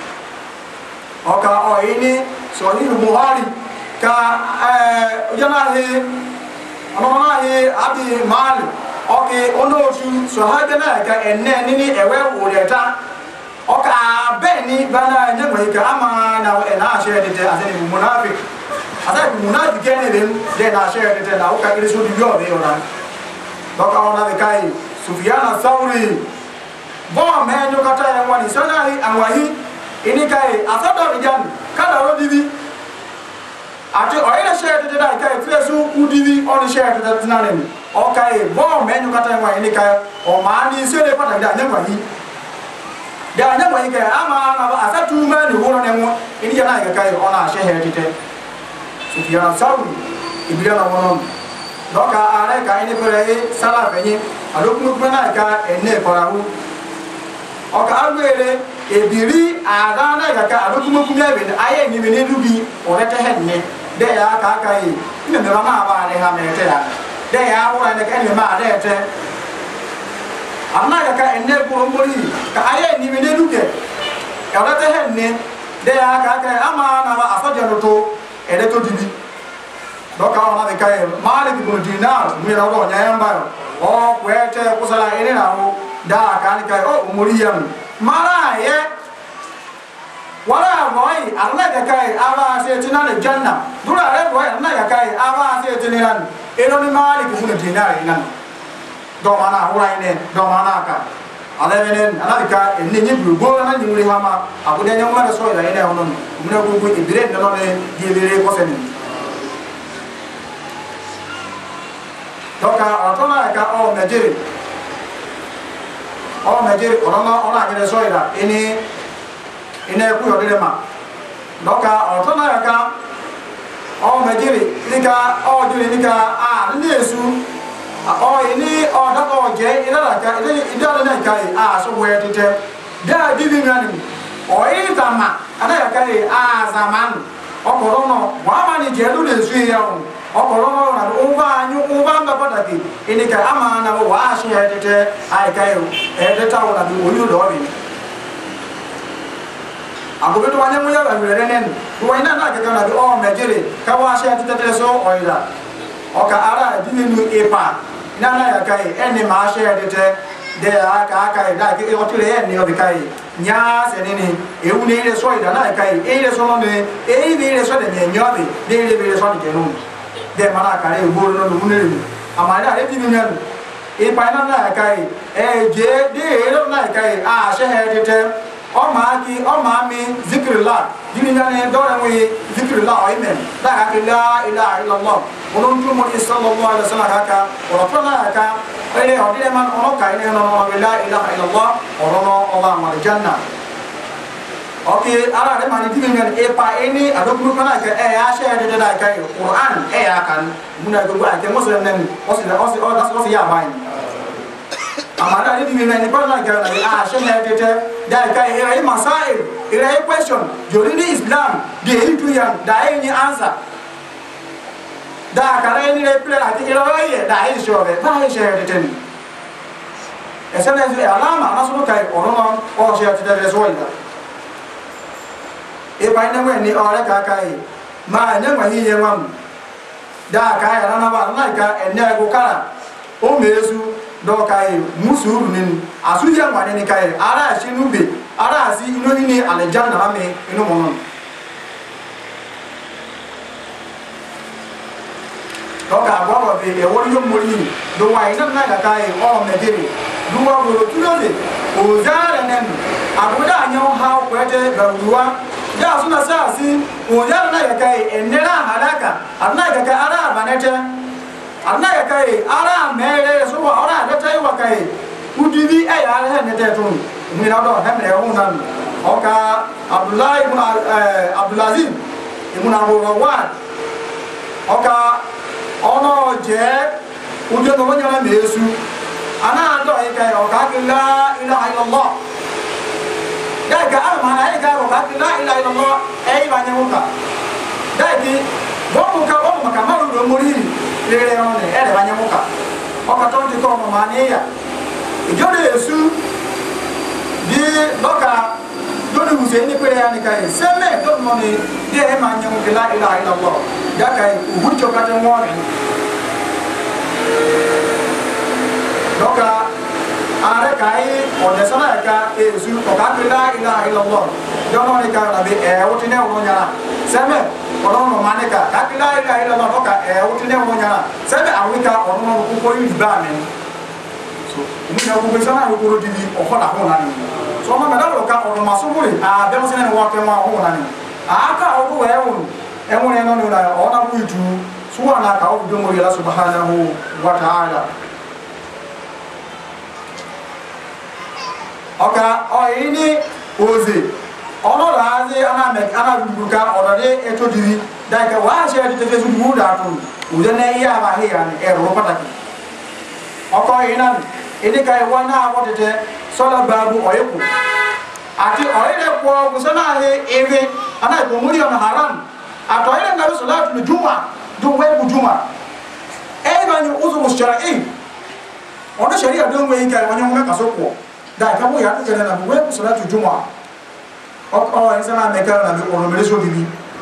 oka o ini sahih buhari ka eh yana he amana he abi mal oke ono su sahabe na ka enne nini ewe udeta oka beni bana nyangwa hi ka ama na ena shede de azeni munafik ada munafik gene dem de na shede de na oka ile so di yo de ora doka ona de kai Sufyan al-Thawri bo me nyo kata ya wani sana hi anwahi ini kai asada bijan kada ro divi ati oira shede de da kai fresu udivi on shede de nanen o kai bo me nyo kata ya wani ini kai o mani sele pata da nyangwa hi da nyangwa hi kai ama na asatu ma ni wono ne mo ini jana ga kai ona shede de Sufyan al-Thawri ibira wono doka are ka ini pere sala fenyi alokumu kuma ka enne parahu oka agwere ebiri adana ga ka alokumu kuma be aye ni me dubi orete henne de ya ka ka yi ni me ma ba de ha me te ya de ya wo ne ka ni ma de te amma ga ka enne ko mbori ka aye ni me duke orete henne de ya ka ka ama na ba afaje no to ere to dibi doka ona de kai Malik ibn Dinar mi ra go nyamba o kwete kusala ene na ho da kan kai o umuriyam mara ye wala boy Allah ga kai aba se tinale janna dura re boy Allah ga kai aba se tiniran eno ni Malik ibn Dinar inan do mana hura ine do mana ka ala benen ala ka enne ni bu go na nyuri hama abu de nyama so ila ene honon mun ko ko ibire no ne yelere ko sen doka otona ka o mejiri o mejiri oroma ona gele soira ini ine ku yodele ma doka otona ka o mejiri nika o juri nika a nesu o ini o dako je ina ka ini ida na kai a so we tete da dibi ngani o ita ma ana ka a zaman o korono wa ma ni je lu nesu ya o okolomo na uba nyu uba mba pataki ini ka ama na wa shi hedete ai kai hedeta wala bi oyu do bi ago be to wanya mu ya ba wele nen do ina na ke kana bi o mejere ka wa she ati tete so o ida o ka ara di ni epa na na ya kai eni ma she tete de aka aka da ke o tire eni o bi kai nya se ni ni e u ni le so ida na kai e le so no ne e ni le so de ni nyo bi de le bi le so ni ke no de mana ka e bo no no ne ni amana e di ni ni e pa na na kai e je de e lo na kai a she he tete o ma ki o ma mi zikrullah dini nyane do ran wi zikrullah amen da ha la ilaha illallah onon tu mo sallallahu alaihi wasallam ka o fana ka ele o dire man ono ka ile no la ilaha illallah orono Allah ma janna okay ara de mani dini nyane e pa eni ado ku kana ka e ya she de da kai Quran e ya kan muna go ba ke muslim nen o se o se o da so ya bai amara ni mi ni pa na ga na a she na tete da kai e masail ira e question jori ni Islam de itu yang da ni answer da kare ni le plan ati ira ye da e sho be ba e she tete ni esa na e alama na so kai orono o she ati da so ida e pa na we ni ore ka kai ma nya ma hi ye mam da kai na na ba na ka enne ko kara o mezu do kai musuru nin asuja ngwane ni kai ara shinu be ara si ino ni aljanna ame ino monon do ka gwa be e wori yo mori do wa ina na ga kai o me diri do wa bo tulo de o zara nen abuda anyo ha kwete ga ruwa ya suna sa si o zara na ga kai enera halaka arna ga kai ara banete arna ya kai ara mere so wa ara da tai wa kai udibi ay ara he ne te tun mi na do he me hu nan oka Abdullah ibn Abdul Aziz ibn Abu Rawat oka ono je uje no nya me yesu ana do e kai oka la ilaha illallah da ga ama na e ga oka la ilaha illallah e ba nya muka da ki bo muka bo muka ma do mori lere one ere banya muka oka tonti ko mo mania ijode yesu di doka doni huseni pere yani kai seme do mo ni de e manya muka la ilaha illallah ya kai uhucho kate mo doka are kai o de sana ka yesu oka la ilaha illallah dono ni ka na be e wotine wo nyara seme olono maneka kakila ila ila loka e utine wonya sebe awika olono ko ko yi ba men so mu na ko besana ko ro divi o hoda ho nani so ma meda loka olono masumuri a be mo sene wo ke ma ho nani aka o we won e mo ne no no na ona ku itu suwa na ka o do mo yalla subhanahu wa ta'ala oka o ini ozi ono razi ana me ana buka odore eto diri dai ka wa she ati te su mu da tun uje ne ya ba he an e ro pataki oko ina ini kai wana ko tete sola babu oyeku ati oyele ko busana he eve ana ko muri on haram ato ile na salatu juma juma ku juma e ba ni uzu mushar'i ono sharia do mo yin kai wanya mo ka so ko dai ka mo ya te na bu ku salatu juma oh insana mekana na ono meleso bibi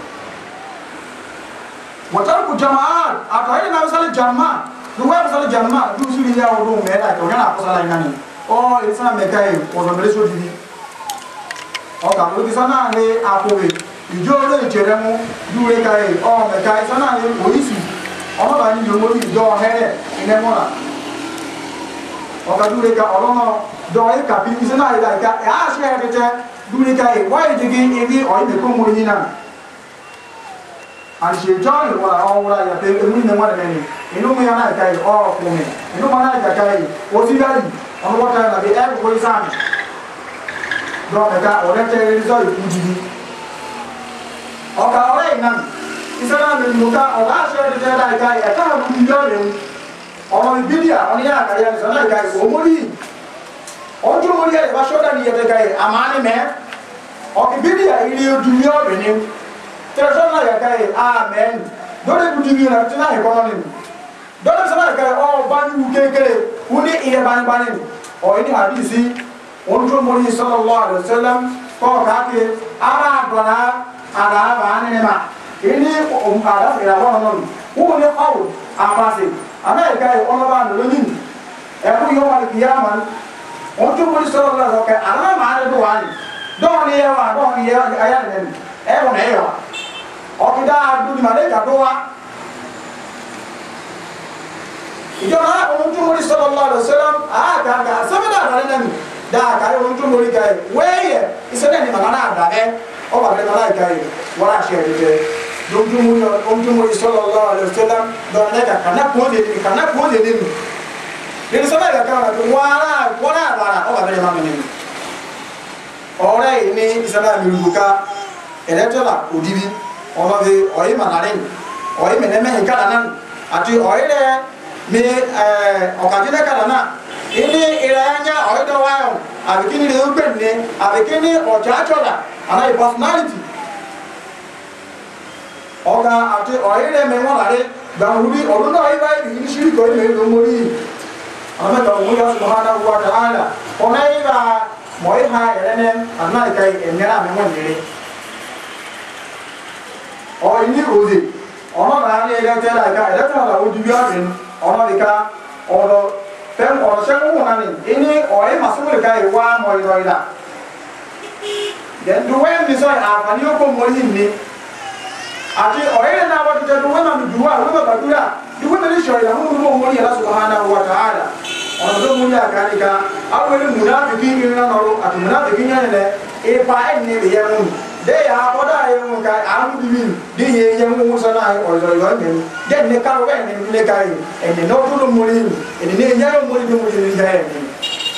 watarku jamaat akaile na misali jamaa duwa misali jamaa dusuri ya odo meda ko yana ko sala inani oh insana mekai ono meleso bibi oka ko bisana ne akowe ijo lo ijeremu duwe kai oh mekai sana ne oisi ono ba ni yomo ni do here ine mona oka duwe ka olono do e ka bi bisana ida ka ya share tete duri kai why digi evi o me ko muri na an she john wala o wala ya pe mu ne wala ne inu mu yana kai o ko me inu mana ka kai o ti gari on wata na be e ko isami do me ka o le te rizo yu digi o ka o re nan isana me mu ka o la she de da kai e ka mu yo le o mo bidia on ya ka ya sana kai o muri ojo mo ya ba shoda ni yete kai amani me o ki bidia ili dunya beni tresona ya kai amen dole ku dunya na tina he kono ni dole sana kai o bani ukekere uni ile bani bani o ini hadisi ojo mo ni sallallahu alaihi wasallam ko kake ara dona ara ba ni ma ini um ada ira wa non wo le qawl amase ana ga e ono ba no ni e ku yo mal kiyaman on to mo sallallahu alaihi wasallam ara ma re do wani do ni e wa do ni e aya ni e wo ne yo o kida du di male ka do wa ijona on to mo sallallahu alaihi wasallam a ga ga sabada ra ni da ka on to mo ri ga we isana ni magana da e o ba le mala ga wala she de Dongjumu Dongjumu sallallahu alaihi wasallam don ne ka kana ko de ni kana ko de ni ni sama ga kana ko wala wala bara o ba be ma ni ora ini isana mi rubuka eletola odibi ono be oyi manare oyi meneme hikala nan ati oyi le mi eh okajine kala na ini iranya oyi do wayo abikini le ugbenne abikini ojachola ana personality oga ati oire me wala re da hudi oruna ai bai ni shiri ko me do mori ama da mu ya subhanahu wa ta'ala onai ba moi ha elene anna kai enera me won dire o ini odi ono na ni ele tela ka ele tela la odi bia bin ono dika ono tem ono se mu na ni ini oi masu kai wa moi roida den duwe mi so afani ko mori ni ati oyele na watu tatu wema mduwa wema badura duwe mele shoya Mungu mo mori Allah subhanahu wa ta'ala ono do munya kanika awele munafiki ni na noro ati munafiki nyane e pa enne be yamu de ya boda ye mun ka amu dimin de ye yamu musana o zo yo men de ne ka we ne ne kai enne no do mori enne ne nyaro mori do mori ni gae ni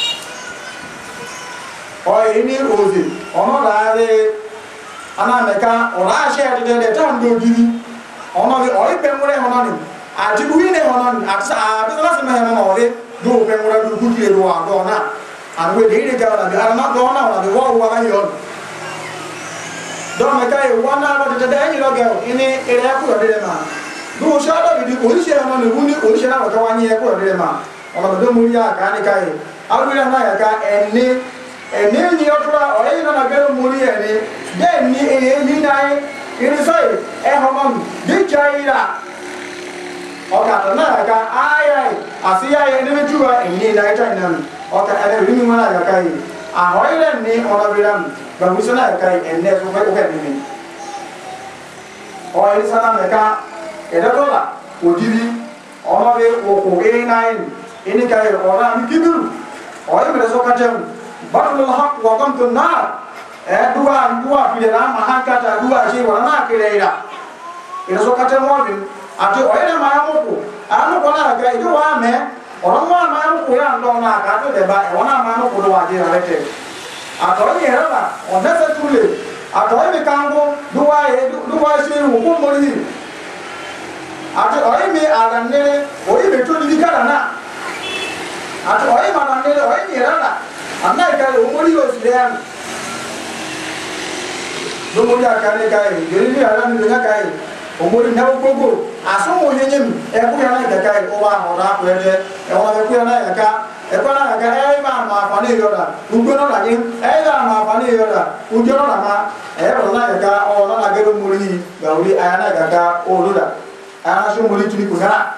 o ini ozi ono la re ana meka ora share de de tan do giri ono bi oi pemure hono ni ati buwi ne hono ni atsa a bi la se me hono ore do pemure do giri do a do na an we de de ga na ga na do na na wo wo ba yo do meka e wana ba de de ni lo ga ini ere ku de ma do sha do bi ko ri hono ni buni ko ri na ka wani e ku de ma ono do mu ya ka ni kai a wi na ya ka enne enne ni otra oi na na ga mu ri ene den ni e ni nai ini sai e homon di chaira oka na ka ai asia ye ni tuwa ni nai tai nan oka ale ri mi mana ga kai a hoile ni ona biram ba musana kai enne so fa oka ni o ai sana me ka e da dola odiri ona be o ko e nai ini kai ora mi kibiru o ai be so ka tem batul haq wa qamtun nar eh dua dua pile na mahakata dua je wala na kileira ina so kata mo bin ati oyena ma amuko anu kona ga ido wa me ona mo ma amuko ya ndo na ka to de ba ona ma amuko do wa je rete ato ni era ona se tule ato mi kango dua e dua je wo ko mori ati oyi mi alanne oyi be to ni kala na ati oyi ma na ne oyi ni era na anna ka lo mori o silean do mo ya kane kai geri ni ala ni nga kai o mo ni nawo gogo aso mo yenyem e ku ya na ga kai o wa ho ra ko ede e wa ku ya na ya ka e ko na ga e ba ma fa ni yo da u go no la yin e ga ma fa ni yo da u jo no la ma e ro na ya ka o na la ga do mo ni ga uri aya na ga ka o lo da ana so mo ni tuni ku na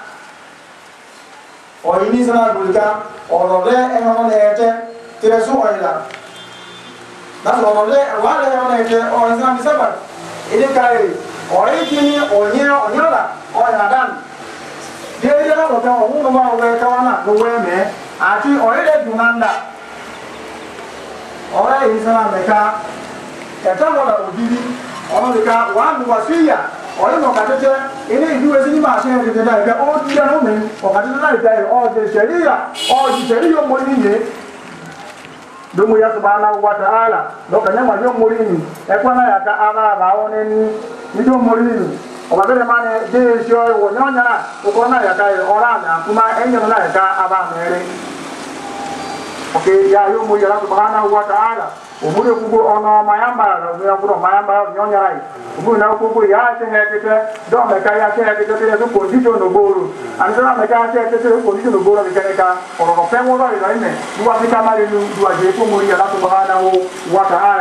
o ini sana bulka o ro le e no ne ete tire so o ila that's all le wala ya na ke o nza mi sabat ile kai o ikini o nye o nyola o ya dan de ile na ko ta o mu ma o ka wana ko we me ati o ile dunanda o ra isana me ka ka ta wala odiri o le ka wa mu wasiya o ile no ka tete ile idu esi ni ma se ke da ka o ti ya no me o ka tete na ida o de sheria o di sheria mo ni ni domo ya subhanahu wa ta'ala do kanya ma yo morini e kwa na ya ka ala ba one ni ni do morini o ba bele mane de sho wo nyonya na o ko na ya ka ora na kuma enyo na ya ka aba mere okay ya yo mo ya subhanahu wa ta'ala o mo de kugo ono mayamba ro ya kugo mayamba nyonya rai o mo na kugo ya se he tete do me ka ya se he tete de so condition no boru an so na me ka se he tete condition no boru de ka o ro pe mo ro ro ine duwa mi ka ma le du duwa je ko mo ya subhanahu wa ta'ala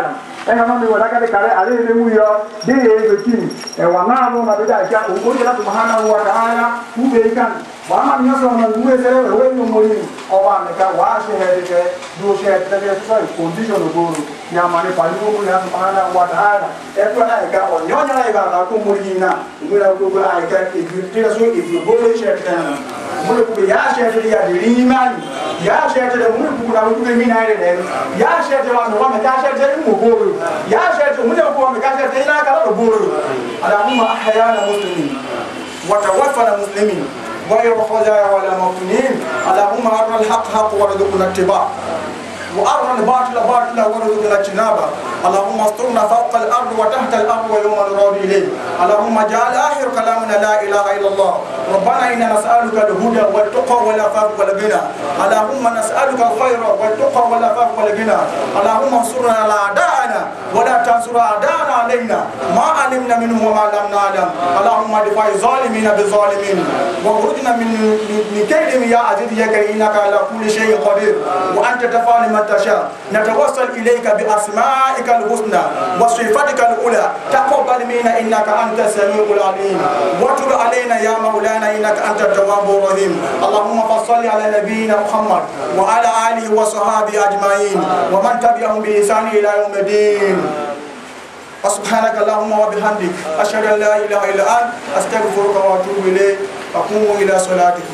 e ha mami wala ka de kare ale le mu yo de e be kin e wa na no na be da ka o ko la subhanahu wa ta'ala ku be kan wa ma ni so na du e sere we no mo ni o wa me ka wa she he de do she de de so condition go ya ma ne pa ni mo ya subhanahu wa ta'ala e to na ka o nyo nya la ba ko mo ni na mo la ko ba ai ka e bi te so e bi go le she de mo le ku ya she de ya de ni ma ni ya she de mo ku na ku be mi na de ya she de wa no wa me ka she de mo go ya she de mo le ku wa me ka she de na ka do go اللهم احيانا مسلمين وتوفنا مسلمين غير خزايا ولا مفتونين اللهم ارنا الحق حق وارزقنا اتباعه وارنا الباطل باطلا وارزقنا اجتنابه اللهم استرنا فوق الارض وتحت الارض ويوم نراد اليه اللهم اجعل اخر كلامنا لا اله الا الله ربنا انا نسالك الهدى والتقى والعفاف والغنى اللهم نسالك الخير والتقى والعفاف والغنى اللهم انصرنا على اعدائنا ولا تنصر اعداءنا علينا ما علمنا منهم وما لم نعلم اللهم ادفع الظالمين بالظالمين واخرجنا من من كيدهم يا عزيز يا كريم انك على كل شيء قدير وانت تفعل ما تشاء نتوسل اليك باسمائك الحسنى وصفاتك العلى تقبل منا انك انت السميع العليم وتب علينا يا مولانا انك انت التواب الرحيم اللهم صل على نبينا محمد وعلى اله وصحبه اجمعين ومن تبعهم باحسان الى يوم الدين سبحانك اللهم وبحمدك اشهد ان لا اله الا انت استغفرك واتوب اليك اقوم الى صلاتكم.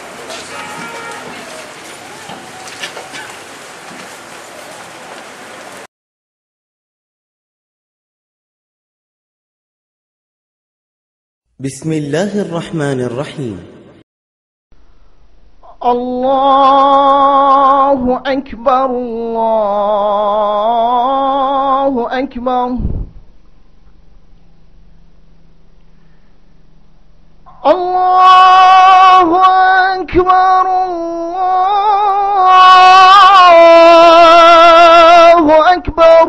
بسم الله الرحمن الرحيم. الله أكبر الله أكبر الله أكبر الله أكبر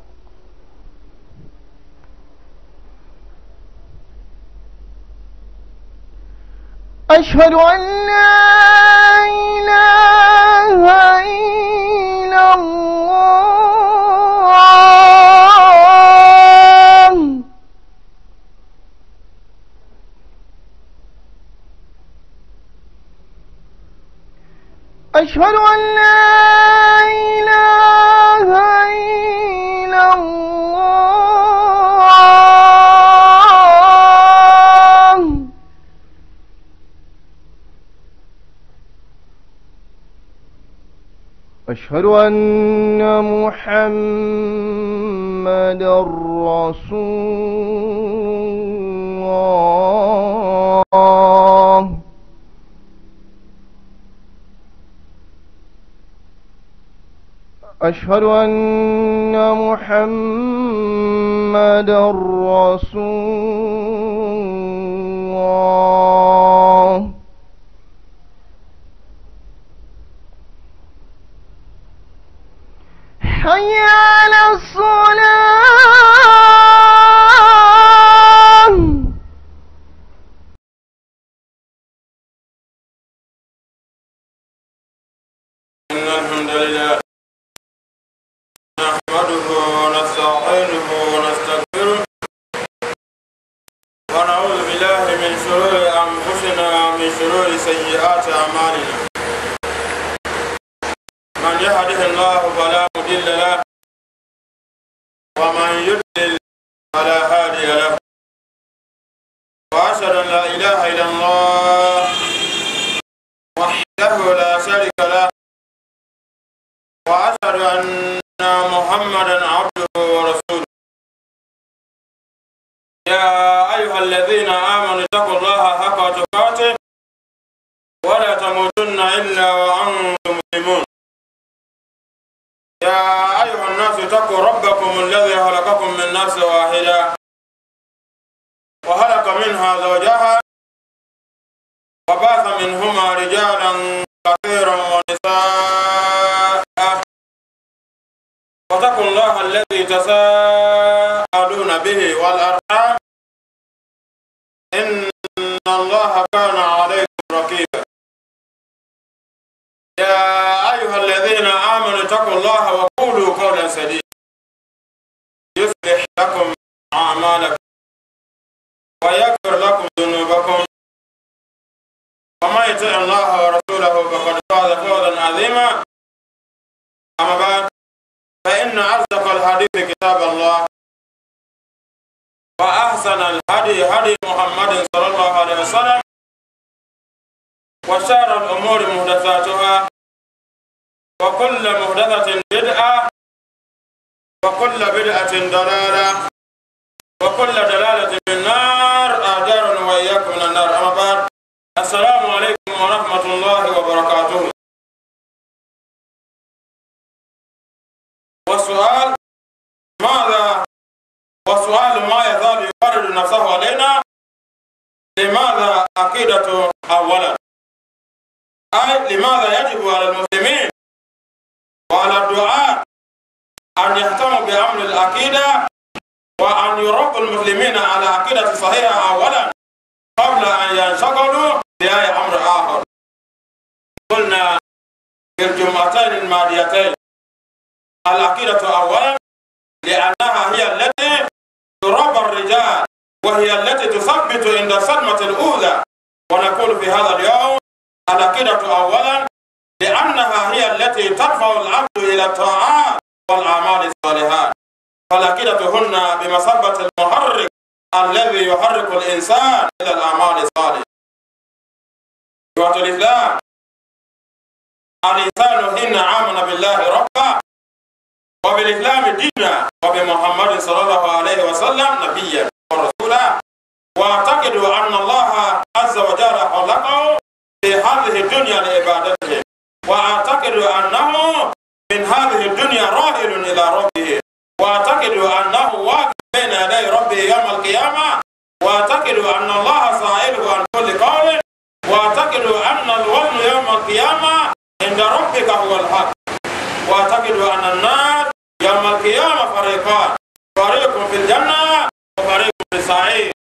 أشهد أن لا إله إلا الله أشهد أن لا إله إلا الله أشهد أن محمدا رسول الله أشهد أن محمدا رسول الله حي على الصلاة إن الحمد لله نحمده ونستعينه ونستغفره ونعوذ بالله من شرور أنفسنا ومن شرور سيئات أعمالنا من يهده الله فلا مضل له ومن يضلل فلا هادي له وأشهد أن لا إله إلا الله وحده لا شريك له وأشهد أن محمدا عبده ورسوله يا أيها الذين آمنوا اتقوا الله حق تقاته ولا تموتن إلا وأنتم مسلمون يا أيها الناس اتقوا ربكم الذي خلقكم من نفس واحدة وخلق منها زوجها وبعث منهما رجالا كثيرا ونساء واتقوا الله الذي تساءلون به والأرحام إن الله كان عليكم رقيبا يا أيها الذين آمنوا اتقوا الله وقولوا قولا سديدا يصلح لكم أعمالكم ويغفر لكم ذنوبكم ومن يطع الله ورسوله فقد فاز فوزا عظيما. أما بعد، فإن أصدق الحديث كتاب الله وأحسن الهدي هدي محمد صلى الله عليه وسلم وشر الأمور محدثاتها وكل محدثة بدعة وكل بدعة ضلالة وكل دلالة في النار. أجارنا وإياكم من النار. أما بعد، السلام عليكم ورحمة الله وبركاته. والسؤال ماذا وسؤال ما يزال يفرض نفسه علينا، لماذا عقيدة أولا؟ أي لماذا يجب على المسلمين وعلى الدعاة أن يهتموا بأمر العقيدة وأن يربوا المسلمين على عقيدة صحيحة أولا قبل أن ينشغلوا بأي أمر آخر. قلنا في الجمعتين الماضيتين العقيدة أولا لأنها هي التي تربى الرجال وهي التي تثبت عند الصدمة الأولى. ونقول في هذا اليوم العقيدة أولا لأنها هي التي ترفع العبد إلى الطاعات والأعمال الصالحات. فالعقيدة هنا بمثابة المحرك الذي يحرك الإنسان إلى الأعمال الصالحة. إخوة الإسلام، الإنسان حين آمن بالله ربا وبالإسلام دينا وبمحمد صلى الله عليه وسلم نبيا ورسولا، واعتقد أن الله عز وجل خلقه في هذه الدنيا لعبادته، واعتقد أنه من هذه الدنيا راحل إلى ربه، واعتقد أنه واقف بين يدي ربه يوم القيامة، واعتقد أن الله سائله عن كل قول، واعتقد أن الوزن يوم القيامة عند ربك هو الحق، واعتقد أن الناس يوم القيامة فريقان، فريق في الجنة وفريق في السعير،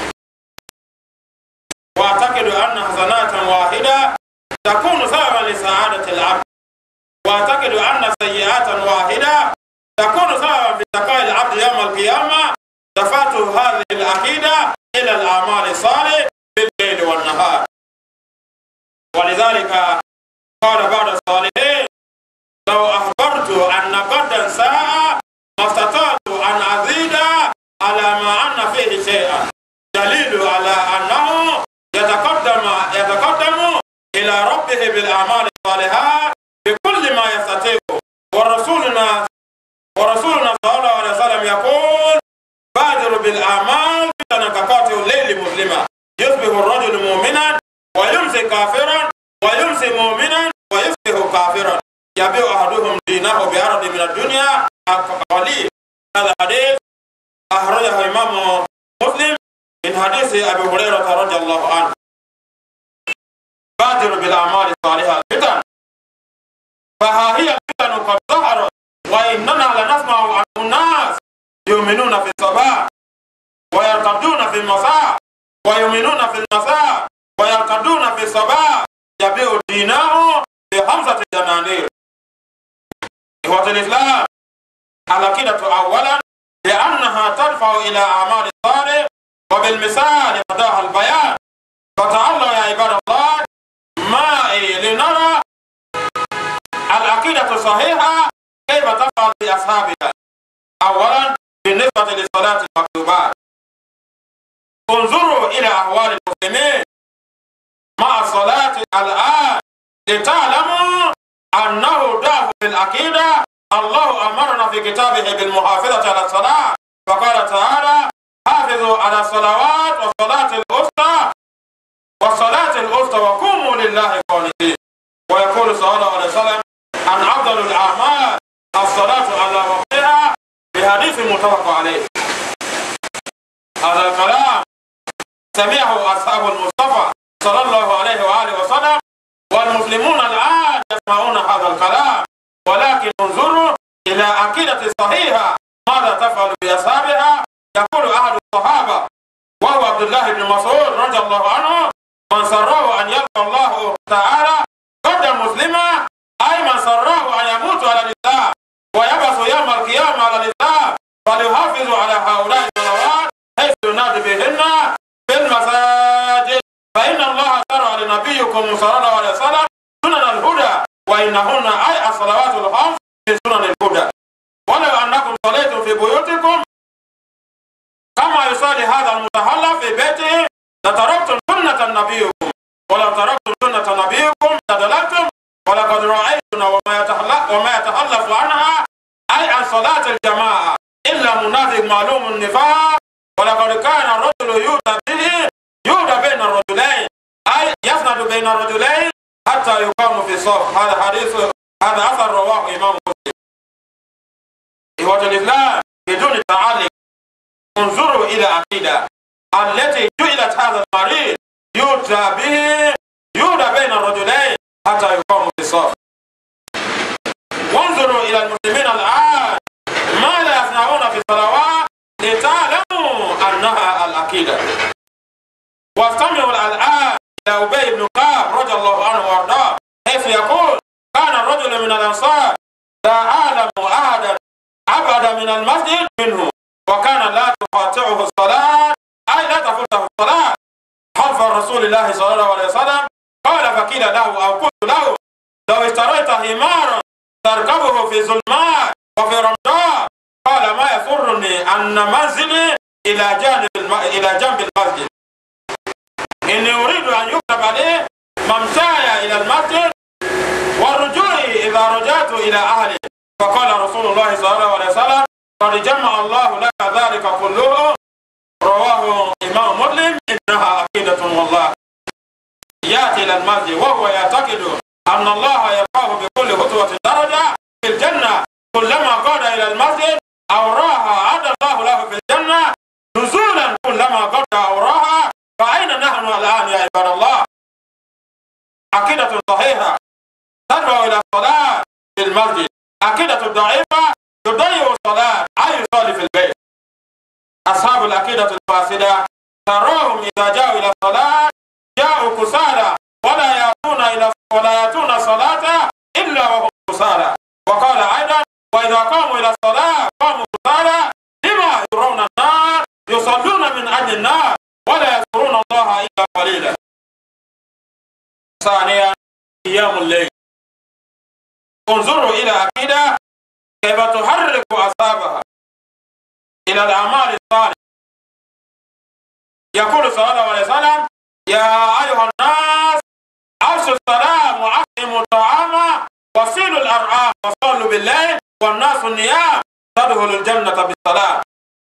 واعتقد أن حسنات واحدة تكون سببا لسعادة العبد، واعتقد أن سيئات واحدة تكون سببا في شقاء العبد يوم القيامة. تفاته هذه العقيدة إلى الأعمال الصالحة بالليل والنهار. ولذلك قال بعض الصالحين: لو أخبرت أن غدا ساعة ما استطعت أن أزيد على ما أن فيه شيئا، دليل على أنه يتقدم يتقدم إلى ربه بالأعمال الصالحات بكل ما يستطيع. ورسولنا ورسولنا صلى الله عليه وسلم يقول: بادروا بالأعمال فتنة كقاطع الليل مسلما، يصبح الرجل مؤمنا ويمسي كافرا ويمسي مؤمنا ويصبح كافرا، يبيع أحدهم دينه بأرض من الدنيا قليل. هذا حديث أخرجه الإمام مسلم من حديث أبي هريرة رضي الله عنه. بادروا بالأعمال الصالحة الفتن، فها هي الفتن قد ظهرت، وإننا لنسمع عن الناس يؤمنون في الصباح ويرتدون في المساء، ويؤمنون في المساء ويرتدون في الصباح، يبيع دينه بخمسة دنانير. إخوة الإسلام، العقيدة أولا لأنها ترفع إلى أعمال الصالح، وبالمثال يقضاها البيان. فتعالوا يا عباد الله معي لنرى العقيدة الصحيحة كيف تفعل بأصحابها. أولا بالنسبة للصلاة المكتوبات، انظروا إلى أحوال المسلمين مع الصلاة الآن لتعلموا أنه ضعف في العقيدة. الله أمرنا في كتابه بالمحافظة على الصلاة، فقال تعالى: حافظوا على الصلوات والصلاة الوسطى والصلاة الوسطى وقوموا لله قانتين. ويقول صلى الله عليه وسلم: أن أفضل الأعمال الصلاة على وقتها، بحديث متفق عليه. هذا الكلام سمعه أصحاب المصطفى صلى الله عليه وآله وسلم، والمسلمون الآن يسمعون هذا الكلام. ولكن انظروا إلى عقيدة صحيحة ماذا تفعل بأصحابها. يقول أحد الصحابة وهو عبد الله بن مسعود رضي الله عنه: من سره أن يلقى الله تعالى غدا مسلما، أي من سره أن يموت على الإسلام ويبعث يوم القيامة على الإسلام، فليحافظ نبيكم صلى الله عليه وسلم سنن الهدى وإنهن أي الصلوات الخمس من سنن الهدى. ولو أنكم صليتم في بيوتكم كما يصلي هذا المتخلف في بيته لتركتم سنة نبيكم، ولو تركتم سنة نبيكم لضللتم. ولقد رأيتنا وما يتخلف وما يتخلف عنها أي عن صلاة الجماعة إلا منافق معلوم النفاق. ولقد كان الرجل يؤتى به يؤتى بين الرجلين أي يسند بين الرجلين حتى يقام في الصف. هذا حديث هذا أثر رواه إمام مسلم. إخوة الإسلام بدون تعلق انظروا إلى عقيدة التي جعلت هذا المريض يؤتى به يؤتى بين الرجلين حتى يقام في الصف. وانظروا إلى المسلمين الآن ماذا يصنعون في الصلوات لتعلموا أنها العقيدة. واستمعوا الآن إلى أبي بن كعب رضي الله عنه وارضاه حيث يقول كان الرجل من الأنصار لا أعلم أحدا أبعد من المسجد منه وكان لا تقاطعه الصلاة أي لا تفوته الصلاة خلف رسول الله صلى الله عليه وسلم. قال فقيل له أو قلت له لو اشتريت حمارا تركبه في ظلمات وفي رمضاء قال ما يسرني أن منزلي إلى جانب الم... إلى جنب المسجد إني أريد أن يكتب عليه ممشاي إلى المسجد والرجوع إذا رجعت إلى أهلي. فقال رسول الله صلى الله عليه وسلم قد جمع الله لك ذلك كله. رواه إمام مسلم. إنها عقيدة والله. يأتي إلى المسجد وهو يعتقد أن الله يرفعه بكل خطوة درجة في الجنة كلما قاد إلى المسجد أو راها عاد الله له في الجنة نزولا كلما قاد أو راها. فأين نحن الآن يا عباد الله؟ عقيدة صحيحة تدعو إلى الصلاة في المسجد. عقيدة ضعيفة تضيع الصلاة أي يصلي في البيت. أصحاب العقيدة الفاسدة تراهم إذا جاءوا إلى الصلاة جاءوا كسالى ولا يأتون إلى ولا يأتون الصلاة إلا وهم كسالى. وقال أيضا وإذا قاموا إلى الصلاة قاموا كسالى لما يرون النار يصلون من أجل النار ولا يذكرون الله إلا قليلا. ثانيا قيام الليل. انظروا إلى عقيدة كيف تحرك أصحابها إلى الأعمال الصالحة. يقول صلى الله عليه وسلم يا أيها الناس أفشوا السلام وأطعموا الطعام وصلوا الأرحام وصلوا بالليل والناس النيام تدخلوا الجنة بالصلاة.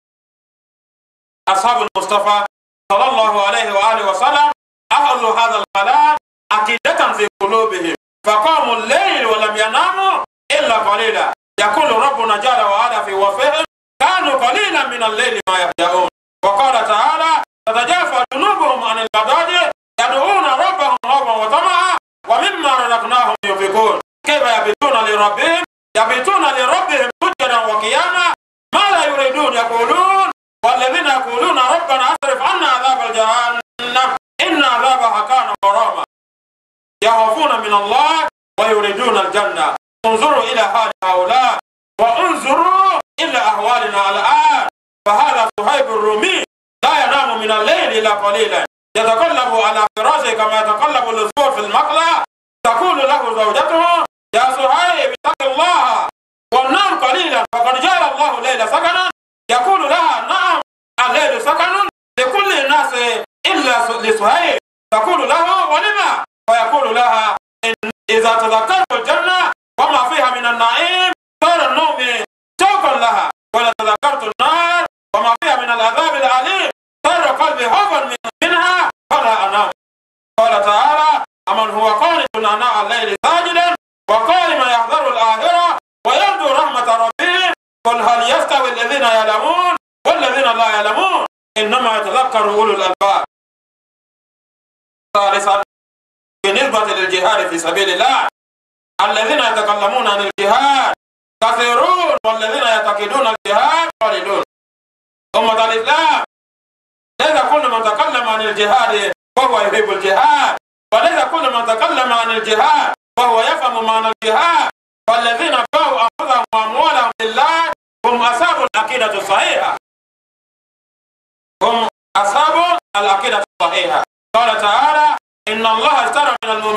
أصحاب المصطفى صلى الله عليه وآله وسلم أخذوا هذا الكلام عقيدة في قلوبهم فقاموا الليل ولم يناموا إلا قليلا. يقول ربنا جل وعلا في وصفهم كانوا قليلا من الليل ما يهجعون. وقال تعالى تتجافى جنوبهم عن المضاجع يدعون ربهم خوفا وطمعا ومما رزقناهم ينفقون. كيف يبيتون لربهم يبيتون لربهم سجدا وقياما ماذا يريدون يقولون والذين يقولون ربنا اصرف عنا عذاب جهنم إن عذابها كان غراما. يخافون من الله ويريدون الجنة. انظروا إلى حال هؤلاء وانظروا إلى أحوالنا الآن. فهذا صهيب الرومي لا ينام من الليل إلا قليلا يتقلب على فراشه كما يتقلب الأسود في المقلع. تقول له زوجته يا صهيب اتق الله ونام قليلا فقد جعل الله الليل سكنا. يقول لها نعم الليل سكن لكل الناس إلا لصهيب. تقول له ولما؟ فيقول لها إن إذا تذكرت الجنة وما فيها من النعيم صار النوم شوقا لها وإذا تذكرت النار وما فيها من العذاب الأليم صار قلبي خوفا منها فلا أنام. قال تعالى أمن هو قانت آناء الليل ساجدا وقائما يحذر الآخرة ويرجو رحمة ربه قل هل يستوي الذين يعلمون والذين لا يعلمون إنما يتذكر أولو الألباب. ثالثا بالنسبة للجهاد في سبيل الله الذين يتكلمون عن الجهاد كثيرون والذين يعتقدون الجهاد قليلون. أمة الإسلام ليس كل من تكلم عن الجهاد فهو يحب الجهاد وليس كل من تكلم عن الجهاد فهو يفهم معنى الجهاد. فالذين باعوا أنفسهم وأموالهم لله هم أصحاب العقيدة الصحيحة. هم أصحاب العقيدة الصحيحة. قال تعالى إن الله اشترى من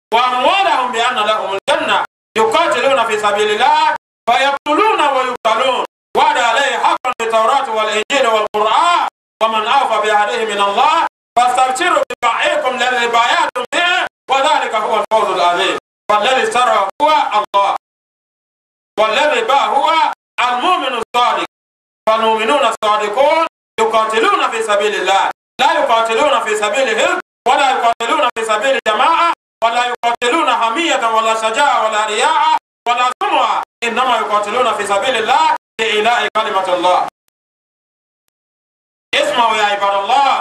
وأموالهم بأن لهم الجنة يقاتلون في سبيل الله فيقتلون ويقتلون وعد عليه حقا بالتوراة والإنجيل والقرآن ومن أوفى بعهده من الله فاستبشروا ببيعكم الذي بايعتم به وذلك هو الفوز العظيم. والذي اشترى هو الله والذي باع هو المؤمن الصادق. فالمؤمنون الصادقون يقاتلون في سبيل الله لا يقاتلون في سبيل حزب ولا يقاتلون في سبيل جماعة ولا يقاتلون حمية ولا شجاعة ولا رياء ولا سمعة إنما يقاتلون في سبيل الله لإعلاء كلمة الله. اسمعوا يا عباد الله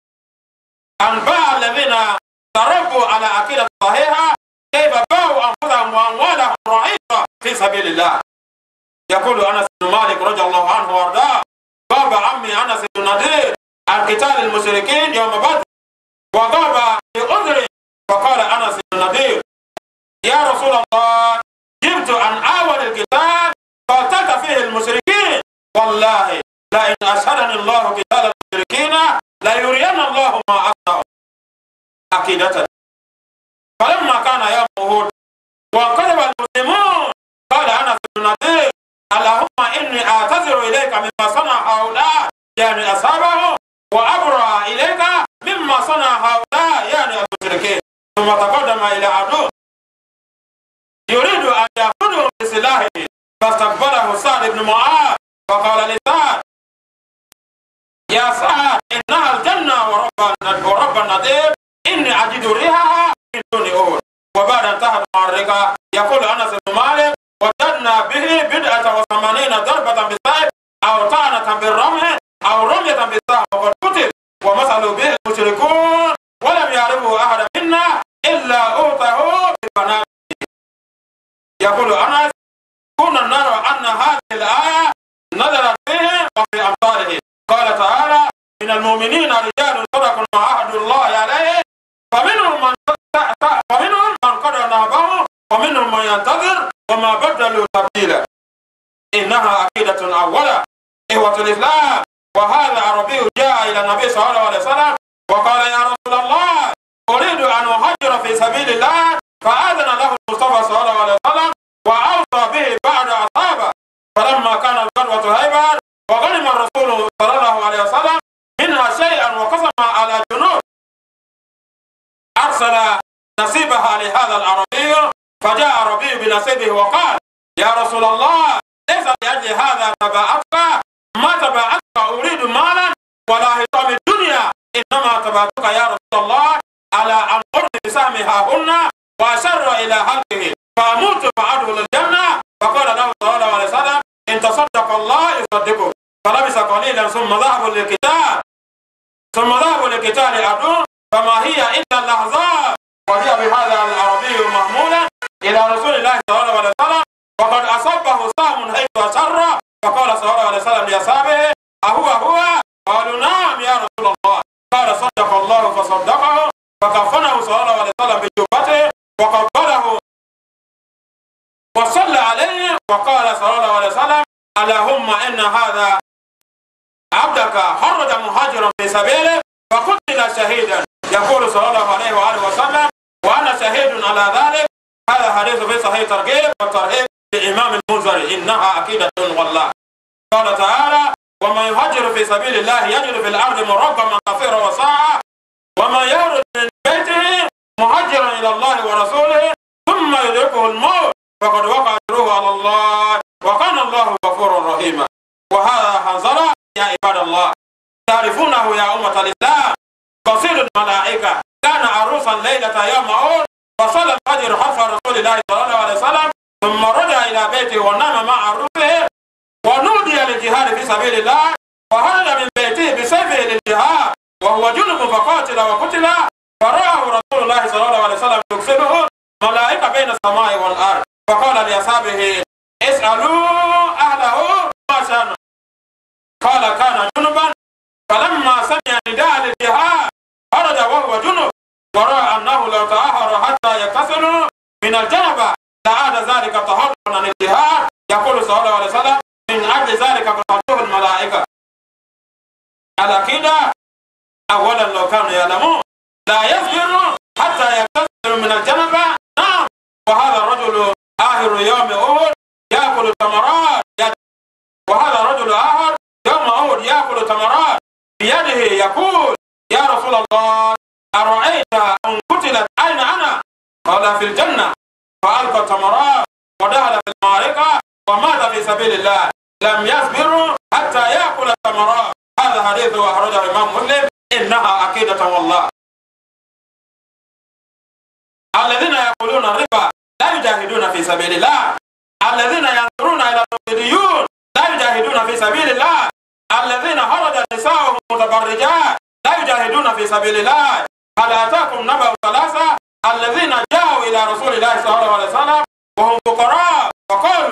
أنباء الذين تربوا على عقيدة صحيحة كيف باعوا أنفسهم وأموالهم رئيسا في سبيل الله. يقول أنس بن مالك رضي الله عنه وارضاه غاب عمي أنس بن نضير عن قتال المشركين يوم بدر وغاب بعذر فقال أنس بن نضير يا رسول الله جبت عن أول القتال قاتلت فيه المشركين والله لئن أشهدني الله قتال المشركين ليرين الله ما أصنع عقيدة. فلما كان يوم أحد وانقلب المسلمون قال أنس بن نضير اللهم إني أعتذر إليك مما صنع هؤلاء يعني أصحابه وأبرأ إليك مما صنع هؤلاء يعني المشركين. ثم تقدم إلى عدو يريد أن يأخذه بسلاحه فاستقبله سعد بن معاذ فقال لسعد يا سعد إنها الجنة ورب ورب النضير إني أجد ريحها من دون أحد. وبعد انتهت المعركة يقول أنس بن مالك وجدنا به بدعة وثمانين ضربة بالسيف أو طعنة بالرمح أو رمية بالسهم وقد قتل ومثلوا به المشركون ولم يعرفوا أحد منا إلا أوته ببناته. يقول أنس كنا نرى أن هذه الآية نزلت به وفي أمثاله. قال تعالى من المؤمنين رجال صدقوا ما عاهدوا الله عليه فمنهم من ومنهم من قضى نحبه ومنهم من ينتظر وما بدلوا تبديلا. إنها عقيدة أولى إخوة الإسلام. وهذا عربي جاء إلى النبي صلى الله عليه وسلم وقال يا رسول الله أريد أن أهاجر في سبيل الله فآذن له المصطفى صلى الله عليه وسلم وأوصى به بعد أصحابه. فلما كان الغزوة خيبر وغنم الرسول صلى الله عليه وسلم منها شيئا وقسم على جنود أرسل نصيبها لهذا العربي فجاء عربي بنصيبه وقال يا رسول الله ليس لأجل هذا تبعتك ما تبعتك أريد مالا ولا حطام الدنيا إنما تبعتك يا رسول الله على أن أرمي بسهمها هن وأشر إلى حلقه فأموت فأدخل الجنة. فقال له صلى الله عليه وسلم إن تصدق الله يصدقه. فلبس قليلا ثم ذهبوا للقتال ثم ذهبوا لقتال عدو فما هي إلا اللحظات وجاء بهذا العربي محمولا إلى رسول الله صلى الله عليه وسلم وقد أصابه سهم حيث أشر فقال صلى الله عليه وسلم لأصحابه أهو هو؟ قالوا نعم يا رسول الله. قال صدق الله فصدقه فكفنه صلى الله عليه وسلم بجبته وقبله وصلى عليه وقال صلى الله عليه وسلم اللهم إن هذا عبدك خرج مهاجرا في سبيله فقتل شهيدا. يقول صلى الله عليه وآله وسلم وأنا شهيد على ذلك. هذا حديث في صحيح ترغيب والترهيب للإمام المنذري إنها عقيدة والله. قال تعالى ومن يهاجر في سبيل الله يجد في الأرض مرغما كثيرا وسعة ومن يخرج من بيته مهاجرا إلى الله ورسوله ثم يدركه الموت فقد وقع أجره على الله وكان الله غفورا رحيما. وهذا حنظلة يا عباد الله تعرفونه يا أمة الإسلام قصيد الملائكة كان عروسا ليلة يوم أحد فصلى الفجر خلف رسول الله صلى الله عليه وسلم ثم رجع إلى بيته ونام مع عروسه ونودي للجهاد في سبيل الله فخرج من بيته بسيفه للجهاد وهو جنب فقاتل وقتل فرآه رسول الله صلى الله عليه وسلم يكسبه ملائكة بين السماء والأرض فقال لأصحابه اسألوا أهله ما شأنه. قال كان جنبا فلما سمع نداء للجهاد خرج وهو جنب ورأى أنه لو تأخر حتى يغتسل من الجنبة لعاد ذلك تهربا عن الجهاد. يقول صلى الله عليه وسلم من أجل ذلك قصدته الملائكة. العقيدة أولا لو كانوا يعلمون لا يصبر حتى يغتسل من الجنبة تمرات بيده. وهذا رجل آخر يوم أحد يأكل تمرات بيده يقول يا رسول الله أرأيت أن قتلت أين أنا؟ قال في الجنة. فألقى التمرات ودخل في المعركة ومات في سبيل الله، لم يصبر حتى يأكل التمرات. هذا حديث أخرجه الإمام مسلم. إنها عقيدة والله. الذين يأكلون الربا لا يجاهدون في سبيل الله. الذين ينظرون إلى المبتدئون لا يجاهدون في سبيل الله. الذين خرج نساؤهم متبرجات لا يجاهدون في سبيل الله. هل أتاكم نبأ ثلاثة الذين جاءوا إلى رسول الله صلى الله عليه وسلم وهم فقراء فقالوا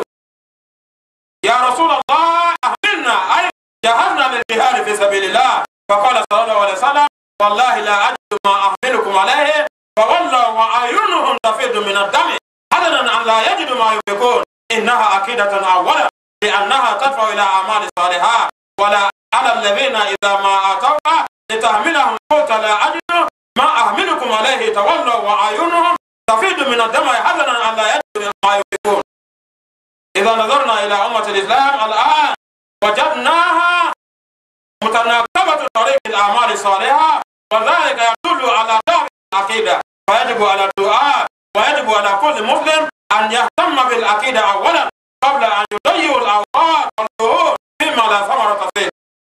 يا رسول الله أحملنا، أي جهزنا للجهاد في سبيل الله. فقال صلى الله عليه وسلم والله لا أجد ما أحملكم عليه، فولوا وأعينهم تفيض من الدم حذرا أن لا يجدوا ما ينفقون. إنها عقيدة أولا لأنها تدفع إلى أعمال صالحات. ولا على الذين إذا ما آتوك لتحملهم قلت لا أجد ما أحملكم عليه تولوا وأعينهم تفيض من الدم حذرا أن لا يجدوا ما ينفقون. إذا نظرنا إلى أمة الإسلام الآن وجدناها متناقضة طريق الأعمال الصالحة، وذلك يدل على ضعف العقيدة. فيجب على الدعاء ويجب على كل مسلم أن يهتم بالعقيدة أولا قبل أن يضيع الأوقات والشهور فيما لا ثمرة فيه.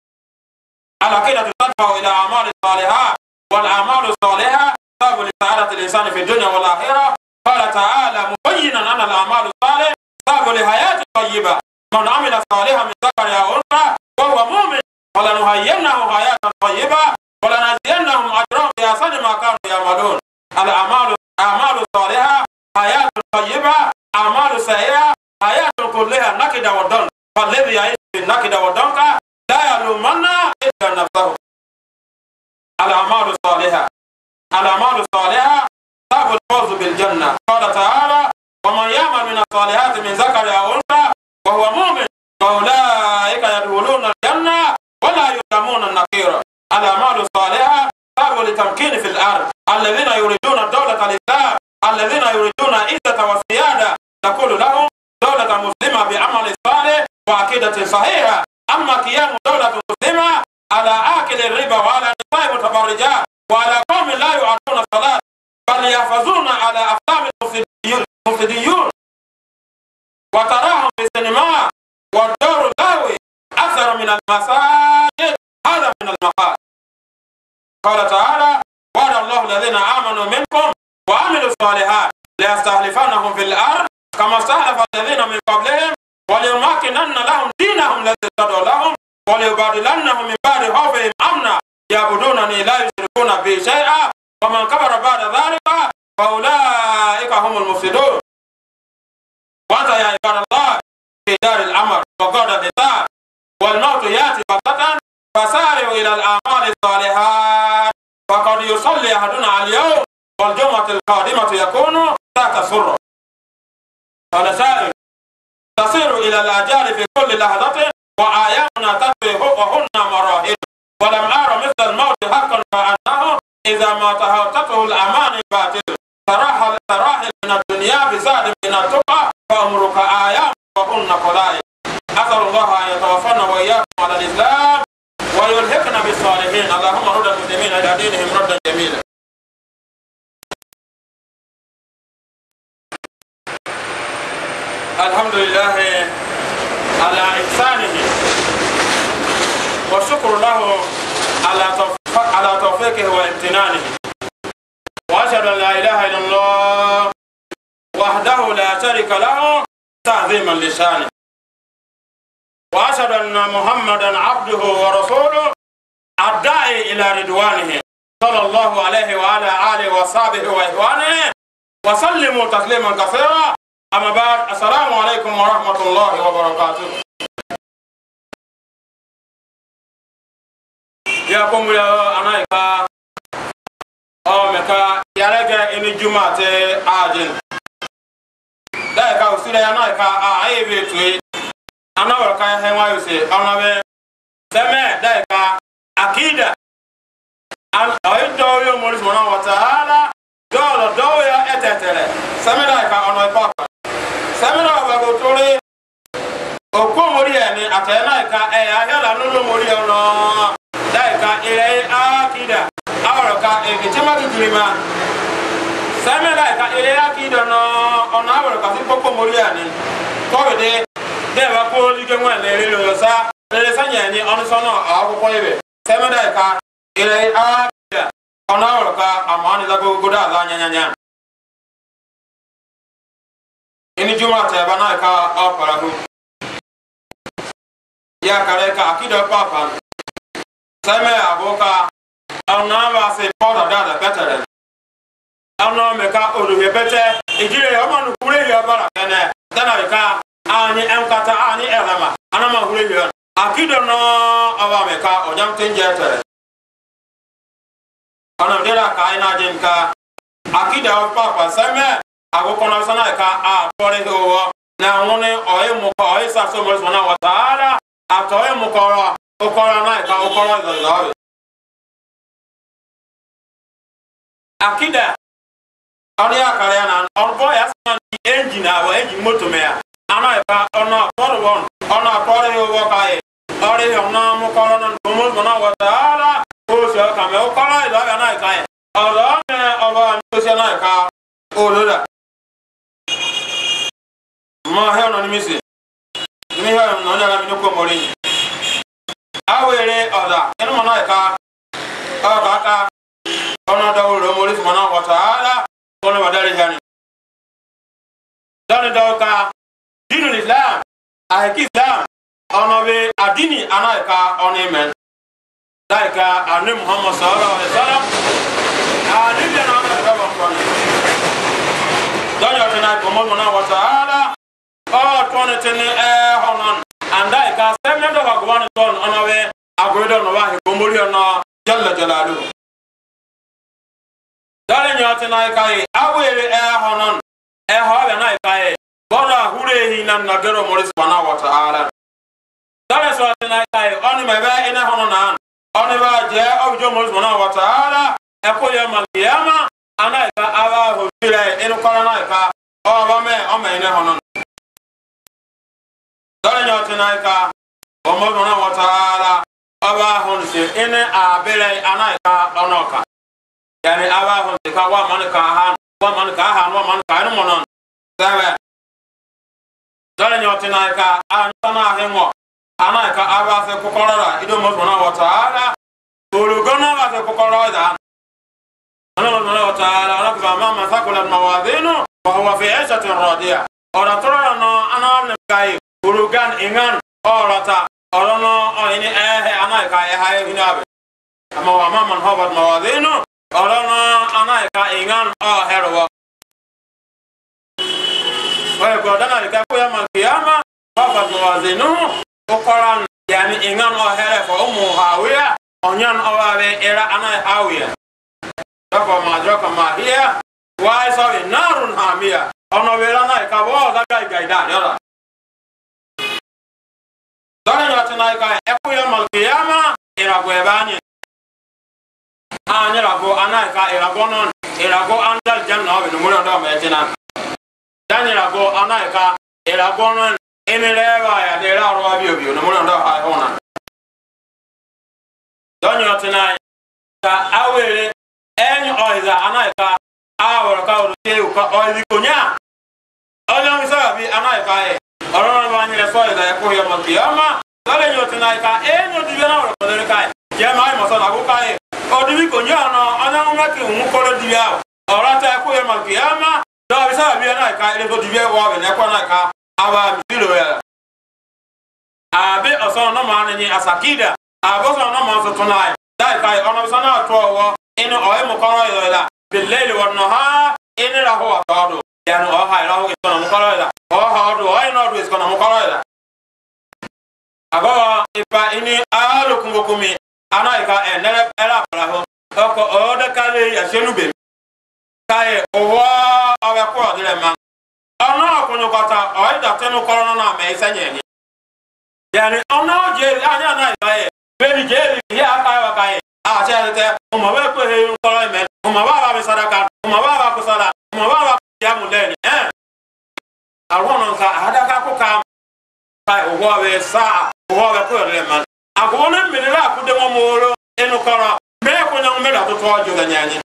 العقيدة تدفع إلى أعمال الصالحات، والأعمال الصالحة سبب لسعادة الإنسان في الدنيا والآخرة. قال تعالى مبينا أن الأعمال الصالحة سبب لحياة طيبة. من عمل صالحا من ذكر أو أنثى وهو مؤمن فلنحيينه حياة طيبة ولنجزينهم أجرهم بأحسن ما كانوا يعملون. الأعمال أعمال الصالحة حياة طيبة، أعمال سيئة حياة كلها نكدة وضنك. فالذي يعيش بالنكدة والضنك لا يلومن إلا نفسه. الأعمال الصالحة الأعمال الصالحة سبب الفوز بالجنة. قال تعالى ومن يعمل من الصالحات من ذكر أو أنثى وهو مؤمن فأولئك يدخلون الجنة ولا يظلمون النقير. الأعمال الصالحة سبب لتمكين في الأرض. الذين يريدون دولة الإسلام، الذين يريدون عزة وسيادة، نقول لهم دولة مسلمة بعمل صالح وعقيدة صحيحة. أما قيام دولة مسلمة على آكل الربا وعلى نساء متبرجات وعلى قوم لا يعطون الصلاة بل يحفظون على أفلام المفسدين وتراهم في السينما والدور اللهوي أكثر من المساجد، هذا من المقال. قال تعالى وعد الله الذين آمنوا منكم وعملوا الصالحات ليستخلفنهم في الأرض كما استخلف الذين من قبلهم وليمكنن لهم دينهم الذي ارتضى لهم وليبادلنهم من بعد خوفهم أمنا يعبدونني لا يشركون بي شيئا ومن كفر بعد ذلك فأولئك هم المفسدون. وأنت يا عباد الله في دار الأمر وقعد النساء والموت يأتي بغتة فسارعوا إلى الأعمال الصالحات. فقد يصلي أحدنا اليوم والجمعة القادمة يكون ذات سر. قال سائل تصير إلى الأجال في كل لحظة وأيامنا تطوي وهن مراحل ولم أرى مثل الموت حقا فأنه إذا ما تهوتته الأمان باطل. تراحل تراحل من الدنيا بزاد من التقى فأمرك آيام وهن قلائل. أسأل الله أن يتوفانا وإياكم على الإسلام ويلحقنا بالصالحين. اللهم رد المسلمين إلى دينهم ردا جميلا. الحمد لله على إحسانه والشكر له على على توفيقه وامتنانه. وأشهد أن لا إله إلا الله وحده لا شريك له تعظيما لشانه. وأشهد أن محمدا عبده ورسوله الداعي إلى رضوانه صلى الله عليه وعلى آله وصحبه وإخوانه وسلموا تسليما كثيرا. أما بعد السلام عليكم ورحمة الله وبركاته. يا قوم يا أنايكا أو مكا يا رجع إني جمعة آجن ده كا وسيلة يا أنايكا أعيب توي أنا وركا هوا يوسي أنا به سمع ده كا أكيد أن أيدو يوم مريض منا وتعالى دول دول يا أتتله سمع ده كا أنا يبقى سمع ده بقولي okwo mori ene atena ka e ahela no mori ono dai ka ile akida awro ka e gitima gidrima sama dai ka ile akida no ono awro ka si poko mori ene ko de de ba ko lige nwa le le lo sa le sa nya ni ono so no akwụkwọ ibe sama dai ka ile akida ono awro ka amani da go goda za nya nya nya ini juma ta bana ka opara hu ya kare ka akida papa same aboka ona ba se poda da betere ona me ka oruhe bete ejire o manu kure ya bara kene dana ka ani enkata ani elama ana ma hure ya akida no aba me ka onyam tenje tere ona dera ka ina jin ka akida papa same agoko na sana ka a pore ho na ngone oye mo ko oye sa so mo na wa taala atoye mo ko o ko na ka o ko na da akida oni akare na on boy as man engine awo engine motor me ana ka ona for one ona pore ho wo ka e ore ho na mo ko na mo na wa taala o so ka me o ko na da na ka e oro me oba no se na ka o lo da ma he ono ni misi ni he ono na mi no ko mori awere oda enu mo na ka o ka ka ono da wo mori mo na wa taala ono badari hani dan da ka dinul islam a ki islam ono be adini ana ka ono men dai ka anu muhammad sallallahu alaihi wasallam ani bi na ka ba ko ni dan yo na ko mo na wa taala oh tone tene eh honon andai ka semne do ba gwan ton onawe agodo no wa he bomori ono jalla jalalu dale nyate na kai awere eh honon eh ho be na kai boda hure hi nan na gero mori subhanahu wa ta'ala dale so na kai oni me be ina honon an oni ba je ojo mori subhanahu wa ta'ala e ko ya mal kiyama anai ka awa ho bire enu kola na ka o ba me o me ina honon dole nyote naika omo na wa taala aba hon se ene abere anaika onoka yani aba hon se ka wa man ka han wa man ka han wa man ka no monon sabe dole nyote naika anana henwo anaika aba se kokorora ido mo na wa taala olugona ba se kokorora ana mo na wa taala ana ka mama sakula mawazinu wa huwa fi aishatin radiya ora torana no ana kai urugan ingan orata orono oyini ehe anaika ehe hinabe ama wa man habat mawadinu orono anaika ingan o herwa wa ko dana ka ko yama kiyama habat mawadinu ukoran yani ingan o here fo umu hawiya onyan owabe era anai hawiya ko madroka mahia wa sawi narun hamia ono wela naika bo daga gaida yara dole nyate naika eku ya malkiyama irago ebanye anya rago anaika irago non irago andal janna obi no mulo ndo metina dani rago anaika irago non emireba ya de ra ro abi obi no mulo ndo ha hona dole nyate naika awere enyi oiza anaika aworo ka oro te ka oizi konya onya misabi anaika e orona banyere soida ya ko ya malkiyama dale nyote naika enyo dibiana oro kodere kai je mai mo sana ko kai odibi ko nyano ana ngaki mu ko dibiao orata ya ko ya malkiyama do bisa bi naika ile ko dibia wa be ne ko naika aba misilo ya abe osona no ma ni asakida abo so no ma so tunai dai kai ona bisa na to wo ino oy mo ko ro da bil layli wan nahar ina la huwa tawadu yani o ha ila ho isona mo ko ro da o ha do o ino do isona mo ko ro da abawa ipa ini alo kungo kumi anaika enere era paraho oko oda kale ya shenube kai owa awe ko dire man ona akunyo kata oida tenu korona na me isenye ni yani ona je anya na ibae beni je ya aka wa kai a chelete uma we ko he koro me uma baba be sadaka uma baba ko sala uma baba ya muleni eh arwono ka hadaka ko ka kai owo we sa owo we ko le man ago na mi ra ku de mo moro enu koro me ko nyang me da to to jo da nyanye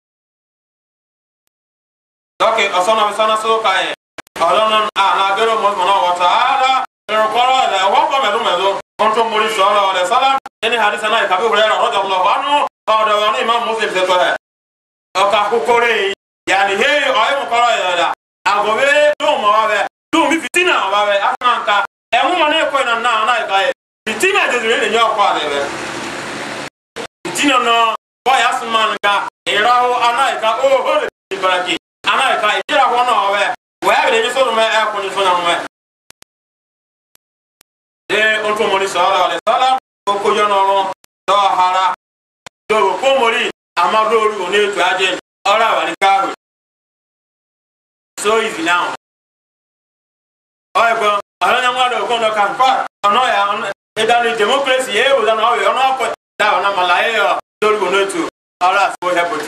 okay asana sana so kai alon ana gero mo mo wa taala enu koro da wa ko me do me do onto mori sallallahu alaihi wasallam eni hadisa na ka be hurera radiyallahu anhu o da wa imam muslim se to he o ka ku kore yani he o e mo koro ya da ago be do mo wa be do mi fitina wa be afanka e mo mo ne ko na na na ka e fitina de de nyo kwa de be fitina no boy asman ka iraho ana ka o ho de baraki ana ka ira ho no we we be de so me e ko ni so na me de onto mori sallallahu alaihi wasallam ko yo no do hara do ko mori amado ru oni etu aje ora wa ni ka so easy now oy ko ala nya ngado ko no kan fa no ya e da ni democracy e o da no yo no ko da na malaye yo do ru no etu ora so heboti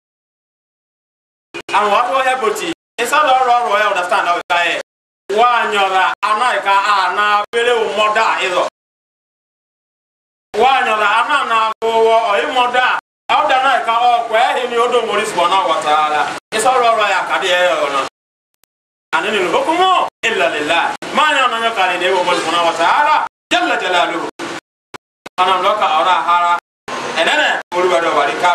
and what will heboti inside all all you understand how it is wa nyora anaika ana bele o moda izo wa nyora ana na go o i moda how da na ka o kwa he ni odo mori subhanahu wa ta'ala inside all all ya ka de yo no anani al hukmu illa lillah ma nya na ka ni o mori subhanahu wa ta'ala jalla jalaluhu ana loka ora hara enene ori wa do bari ka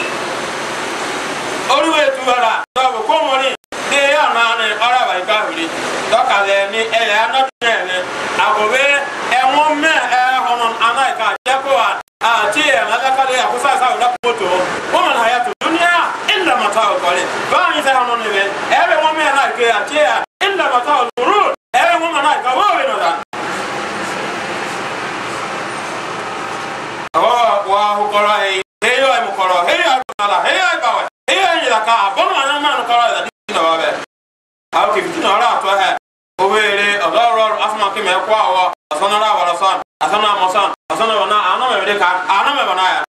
ori we tu ara do ko mori de ya na ne ora bari ka ri doka le ni e ya no ne agobe e won me e honon anaika jeko a ti e na da ka le akusa sa da moto wo man hayatu dunya illa mata'u qalil ba ni sa honon ne e be won me na ke a ti illa mata'u ghurur e be won na ka wo no da oh wa hu kora e he yo e mo kora he ya ala he ya ba he ya ni da ka bon na ma no kora da ni na ba be how ke fitina ara to he o were odoro afma ke me kwa wa asana ra wala san asana mosan asana wana ana me de ka ana me bana ya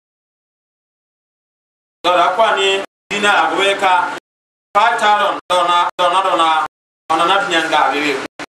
do da kwa ni dina agwe ka five thousand dona dona dona ona na nyanga bibi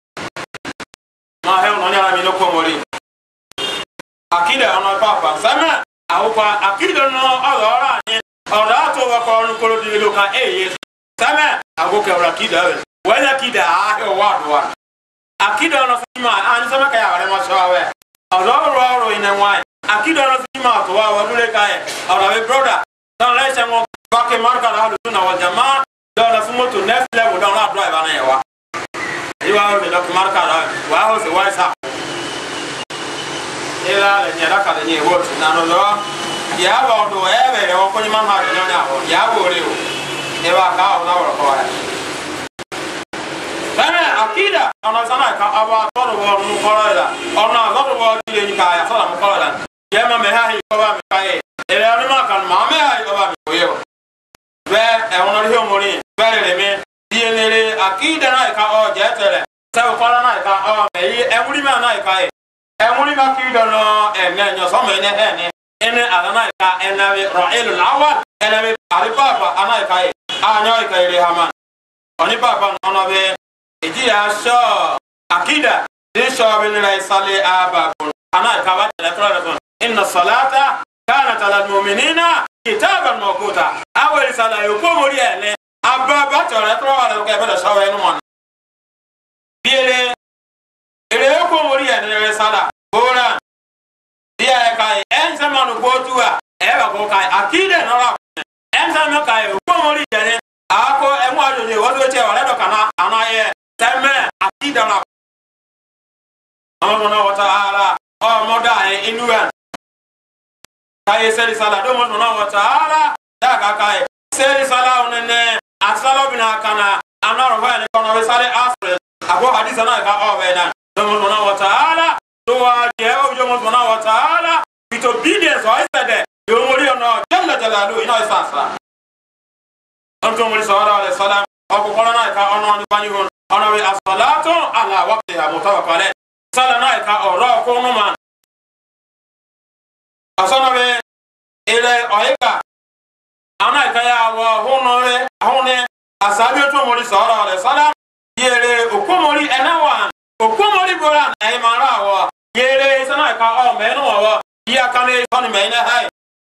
ma he no nya mi no ko mori akida ona papa sama au kwa akida no odoro ni ora to wa ko no ko di lo ka e yes sama ago ke ora akida we wala akida a he wa do wa akida no sima an sama ka ya wale ma so we odoro ro ina wa akida no sima to wa wa dule ka e ora we brother don le se mo ba ke marka la halu na wal jamaa do la fumo to next level don la drive ana ya wa iwa ho de la marka la wa ho se wa sa ela le nyara ka de nye wo na no lo ya ba do e be o ko ni man ha de no na ho ya bo re o e ba ka o na wo ko ya bana akida ona sana ka aba to ro mu ko la ona zo ro ti le ni ka ya so la mu ko la ya ma me ha hi ko ba me ka e ele ani ma kan ma me ha hi ko ba me ko yo be e ona ri o mo ni be le me di ele akida na ka o je tele se ko la na ka o me yi e muri ma na ka e emuri makido no ene nyo so me ne ene ene adana ka ene bi ra'ilul awwal ene bi aripapa ana ka e anyo ka ile haman oni papa no be eji ya sho akida de sho bin la sali ababun ana ka ba le tro inna salata kanat alal mu'minina kitaban mawquta awel sala yo ko mori ene ababa to le tro wala ka be sho eno mon biele ere ko mori ene le sala ora dia kai en sama no botua e ba ko kai akide no ra en sama kai ko mori ene ako e mo ajo je wo do che wala do kana anaye teme akide na Allah wa ta'ala o moda e inuan kai seri sala do mo wa ta'ala da ka kai seri sala onene asalo bina kana anaro wa ne kono be sale asre abo hadisa na ka o be dan do mo wa ta'ala do wa je o jo mo wa ta'ala with obedience o isede yo mori ono jalla jalalu ina isasa onto mori sallallahu alaihi wasallam o ko kono na ka ono ni banyu ono we as-salatu ala waqtiha mutawakkale sala na ka o ro ko no man asana be ile oika ana ka ya wa honore hone asabi to mori sallallahu alaihi wasallam yere okomori enawa okomori bora na mara wa yere sana ka o me no wa ya kane son me na hai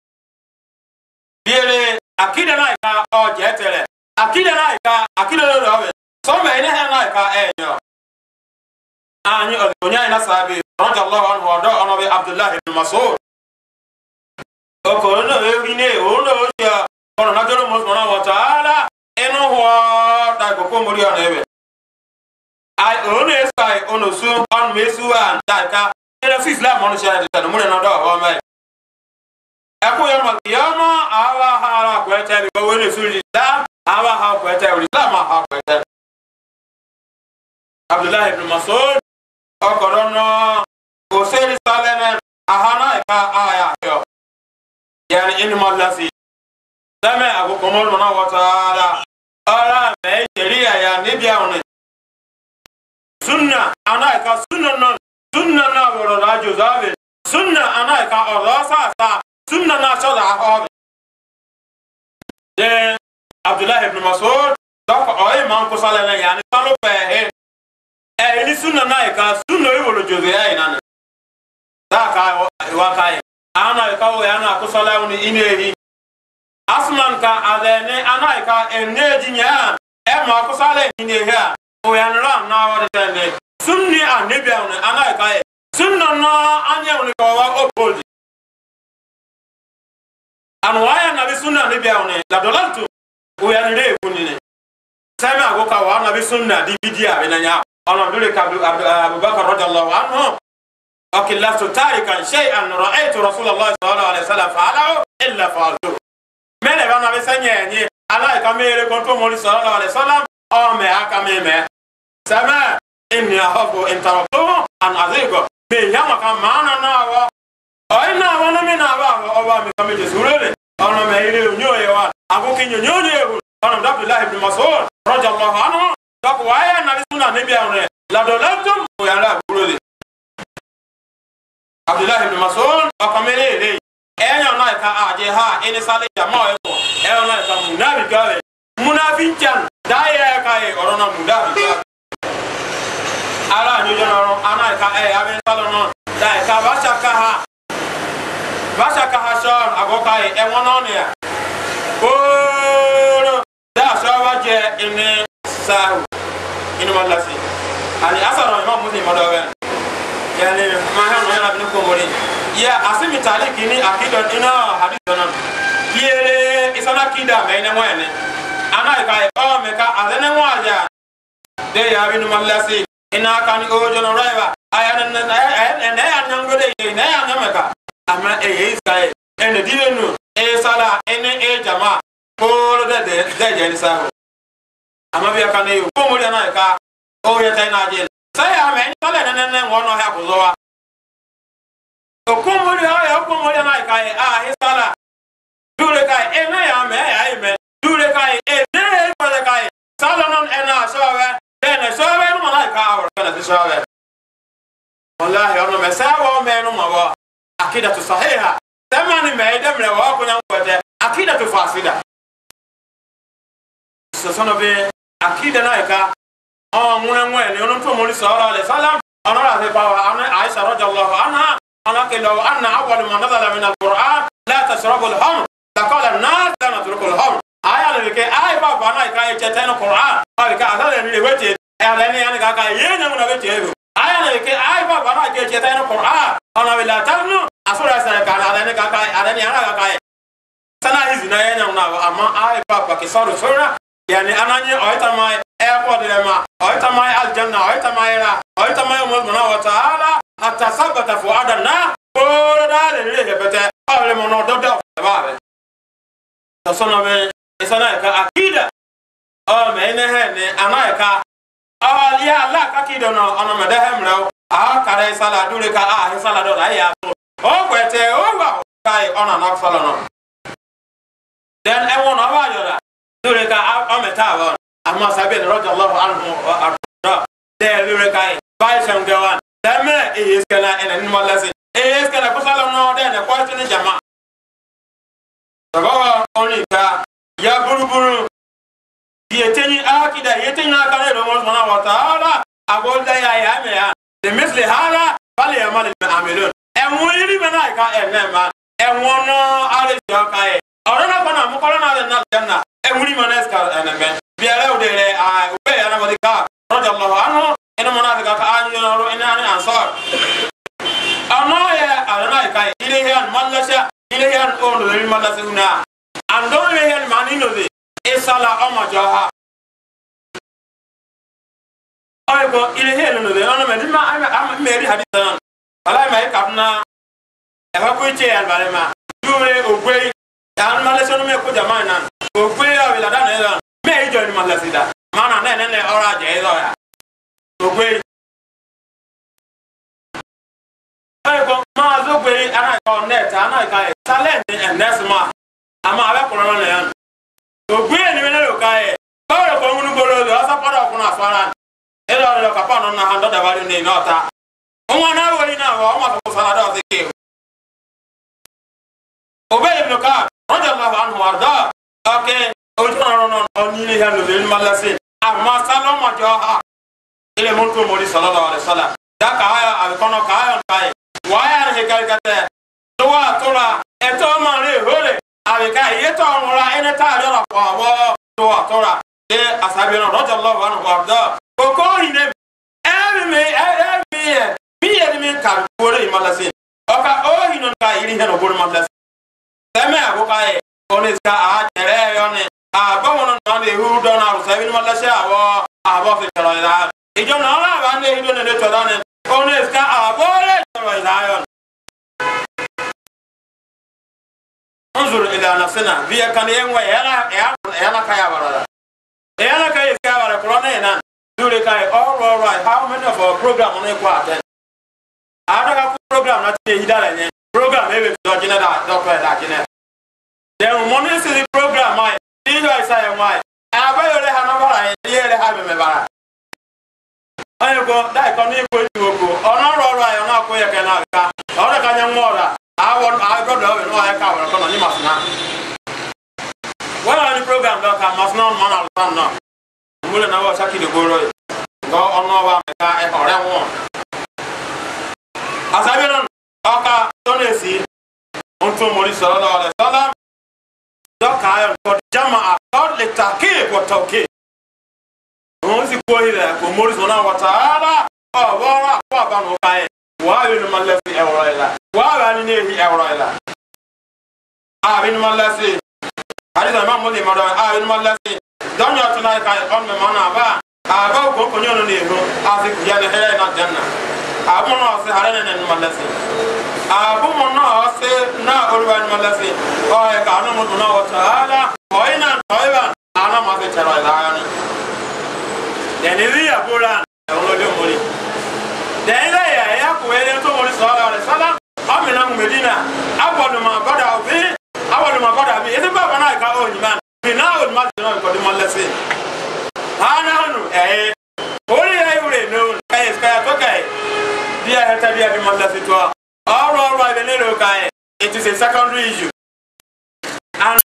yere akida na ka o jetere akida na ka akida lo do so me na ha na ka enyo ani onya na sabi radiyallahu anhu wa da anabi Abdullah ibn Mas'ud o ko no e ne o no ya kono na joro mo wa taala enu ho da ko ko mori ona ebe ai ono esai ono su on mesu an daka ina fi islam ono shara de mo na do ho mai ako ya ma kiyama awa hala ko ta bi ko ne su islam awa ha ko ta islam ha ko ta Abdullah ibn Mas'ud o korono o seri salene ahana ka aya yo yani in mallasi dame ako ko mo na wa taala ara me sharia ya nibia ono sunna anaika sunna non sunna na woro rajo zabe sunna anaika orasa sa sunna na shoda ahobe de Abdullah ibn Mas'ud doko oy man ko sala na yani salo pe he e ni sunna naika sunna e woro joze ya ina da ka wa kai anaika o yana ko sala uni inehi asman ka adene anaika eneji nya e ma ko sala inehi ha o ya nra na wa de ne sunni anabi an ana kai sunna na anya un ko wa opposite an wa ya nabi sunna anabi an la dolantu o ya nre kunini sama ago ka wa nabi sunna di bidia be na nya ona dole ka Abu Bakar radiyallahu anhu akillatu tarikan shay'an ra'aytu rasulullah sallallahu alaihi wasallam fa'alahu illa fa'altu mele ba nabi sanya ni ala ka mere ko to mo sallallahu alaihi wasallam o me aka me me sama inni ahabu interruptu an azigo me yama ka mana na wa o ina wa na me na wa o ba mi ka me jesurele ona me ire nyoye wa ago kinyo nyoye ona Abdullah ibn Mas'ud radiyallahu anhu dak wa ya nabi sunna nabi awne la dolatum o ya la burole Abdullah ibn Mas'ud akamere re enyo na ka aje ha ene sale jama e ko e ona ka munabi gawe munafin chan daya ka e orona munabi ala nyu jono ana ka e aben salono dai ka basha ka ha basha ka ha shon agoka e e wono ne ya o da so waje ine sahu ina mallasi ali asaro imam muslim madawe yani ma ha no yana bin ko mori ya asimi taliki ni akido ina hadith non yele isana kida me ne moene ana ka e o me ka azene waja de ya bin mallasi ina kan o jono raiba ayana na na na nyangode na ya namaka ama e sai ene divenu e sala ene e jama ko de de de jeni saho ama bia kan e ko mo na ka o ya tai na je sai ama ni sala na na ngono ha ko zowa o ko mo ya ya ko mo na ka e a he sala dure kai e na ya me ya e me dure kai e ne e ko le kai sala non e na so we ene so we no na ka awra kana so we wallahi ono me sa wo me no ma wa akidatu sahiha tamani me dem le wa ko nyam ko de akidatu fasida so sono be akida na ka o muna ngwe ne ono to mo sallallahu alaihi wasallam ono ra se bawa ana Aisha radhiyallahu anha ana ke law anna awwal ma nazala min alquran la tashrabu alhamr laqala an-nas la natruku alhamr aya le ke ay ba ba na ka e cheta no quran ay ka ala le wete ala ne yana ka ka ye nyamu na wete ego aya le ke ay ba ba na ke cheta no quran ona wala tanu asura sa ka ala ne ka ka ala ne yana ka ka sana hizi na yenya na ama ay ba ba ke saru sura yani ananye oyta mai airport le ma oyta mai aljanna oyta mai ra oyta mai mulmuna wa taala hatta sabata fuadana ko dale le hebete awle mono dodo ba be to sono be isana ka akida o me ne he ne anaika ali ala ka kido no ono me de hemro a kare sala dure ka a he sala do ya so o kwete o wa kai ona na sala no then e won aba yoda dure ka o me ta won amma sabe radiyallahu anhu arda de dure kai bai sam de wan dame e iskana ene ni malasi e iskana ko sala no de ne ko tini jama sabawa oni ka ya buruburu yeteni akida yeteni akare do mo na wa taala agolda ya ya me ya لمثل هذا فليعمل العاملون امويري منايكا انما امونو ارجوكاي orona kona mukolona na janna emuri maneska eneme biara udere a ube yana modika radiyallahu anhu ina monadika ka anyo no ina ani ansar anoya alana kai ile yan mallasha ile yan ono le mallasuna ando le yan manino de esala omajaha ayko ile yan no de ono medima am meri hadithan ala mai kapna eba ko che yan balema dure ogwe dan mallasha no me ko jamana ogwe awila dan ela me jo ni mallasida mana ne ne ne ora je zo ya ogwe ayko ma zo gbe ana ko net ana ka talent and nesma ama abe ko na na yan ogwe ni me lo ka e ba ko ngunu goro do asa pada ko na fara e lo lo ka pa no na hando da bari ni nota onwa na wo ni na wo ma ko sala da ke obey ibn ka radiyallahu anhu warda okay ojo no no ni ni hando de malase amma salama jaha ile muntu mori sallallahu alaihi wasallam da ka aya al kono ka aya kai waya he kai kate doa tola eto mare hore abika yeto onura ene ta ri la kwa wo doa tola e asabi no radiyallahu anhu warda ko ko hine emi me emi mi emi mi ka bore malase oka o hino ka iri heno bore malase teme abuka e oneska a tere yone a bawono no de hu do na sabi malase awo abo fi tero ila ijo na la ba ne hido ne to dane oneska a bore tero ila yon انظر الى نفسنا بيا كان ينوى يلا يلا كايا برا يلا كايا كايا برا كورونا هنا دوري كاي all all right how many of our program on equal attend ada ka program na te hidala nye program ebe do jina da do ko da jina then money see the program my do I say why aba yo le hana bara ye le ha me bara ayo go dai ko ni ko ti go ono ro ro ayo na ko ye ke na ka ora ka nya ngora awon I brother we no I ka won ni masna wala ni program do ka masna man al san no mule na wa saki de goro go ono wa ka e hore won asabe non aka tonesi onto mori sallallahu alaihi wasallam do ka ayo ko jamaa qad li tahqiq wa tawkid on si ko ira ko mori sallallahu wa ta'ala o wa wa ba no ka e wa yo malafi awraila wa ni ne hi awraila a bin malasi hadith imam muslim mado a bin malasi don yo tuna ka on me mana ba a ba ko ko nyono ne ho a fi ya ne hele na janna a mo no se harane ne malasi a bu mo no se na orwa ni malasi o e ka no mo na wa taala o ina toiba ana ma se tero ila yani yani ri abura e wo do mori den ila ya ya ko ele to mori sallallahu alaihi wasallam amina Medina abonu ma bada obi abonu ma bada bi ese baba na ka o nyima bi na o ma no ko di malase ana hanu eh ori ai ure no kai kai to kai dia heta dia di malase to all all right ne ro kai it is a secondary issue and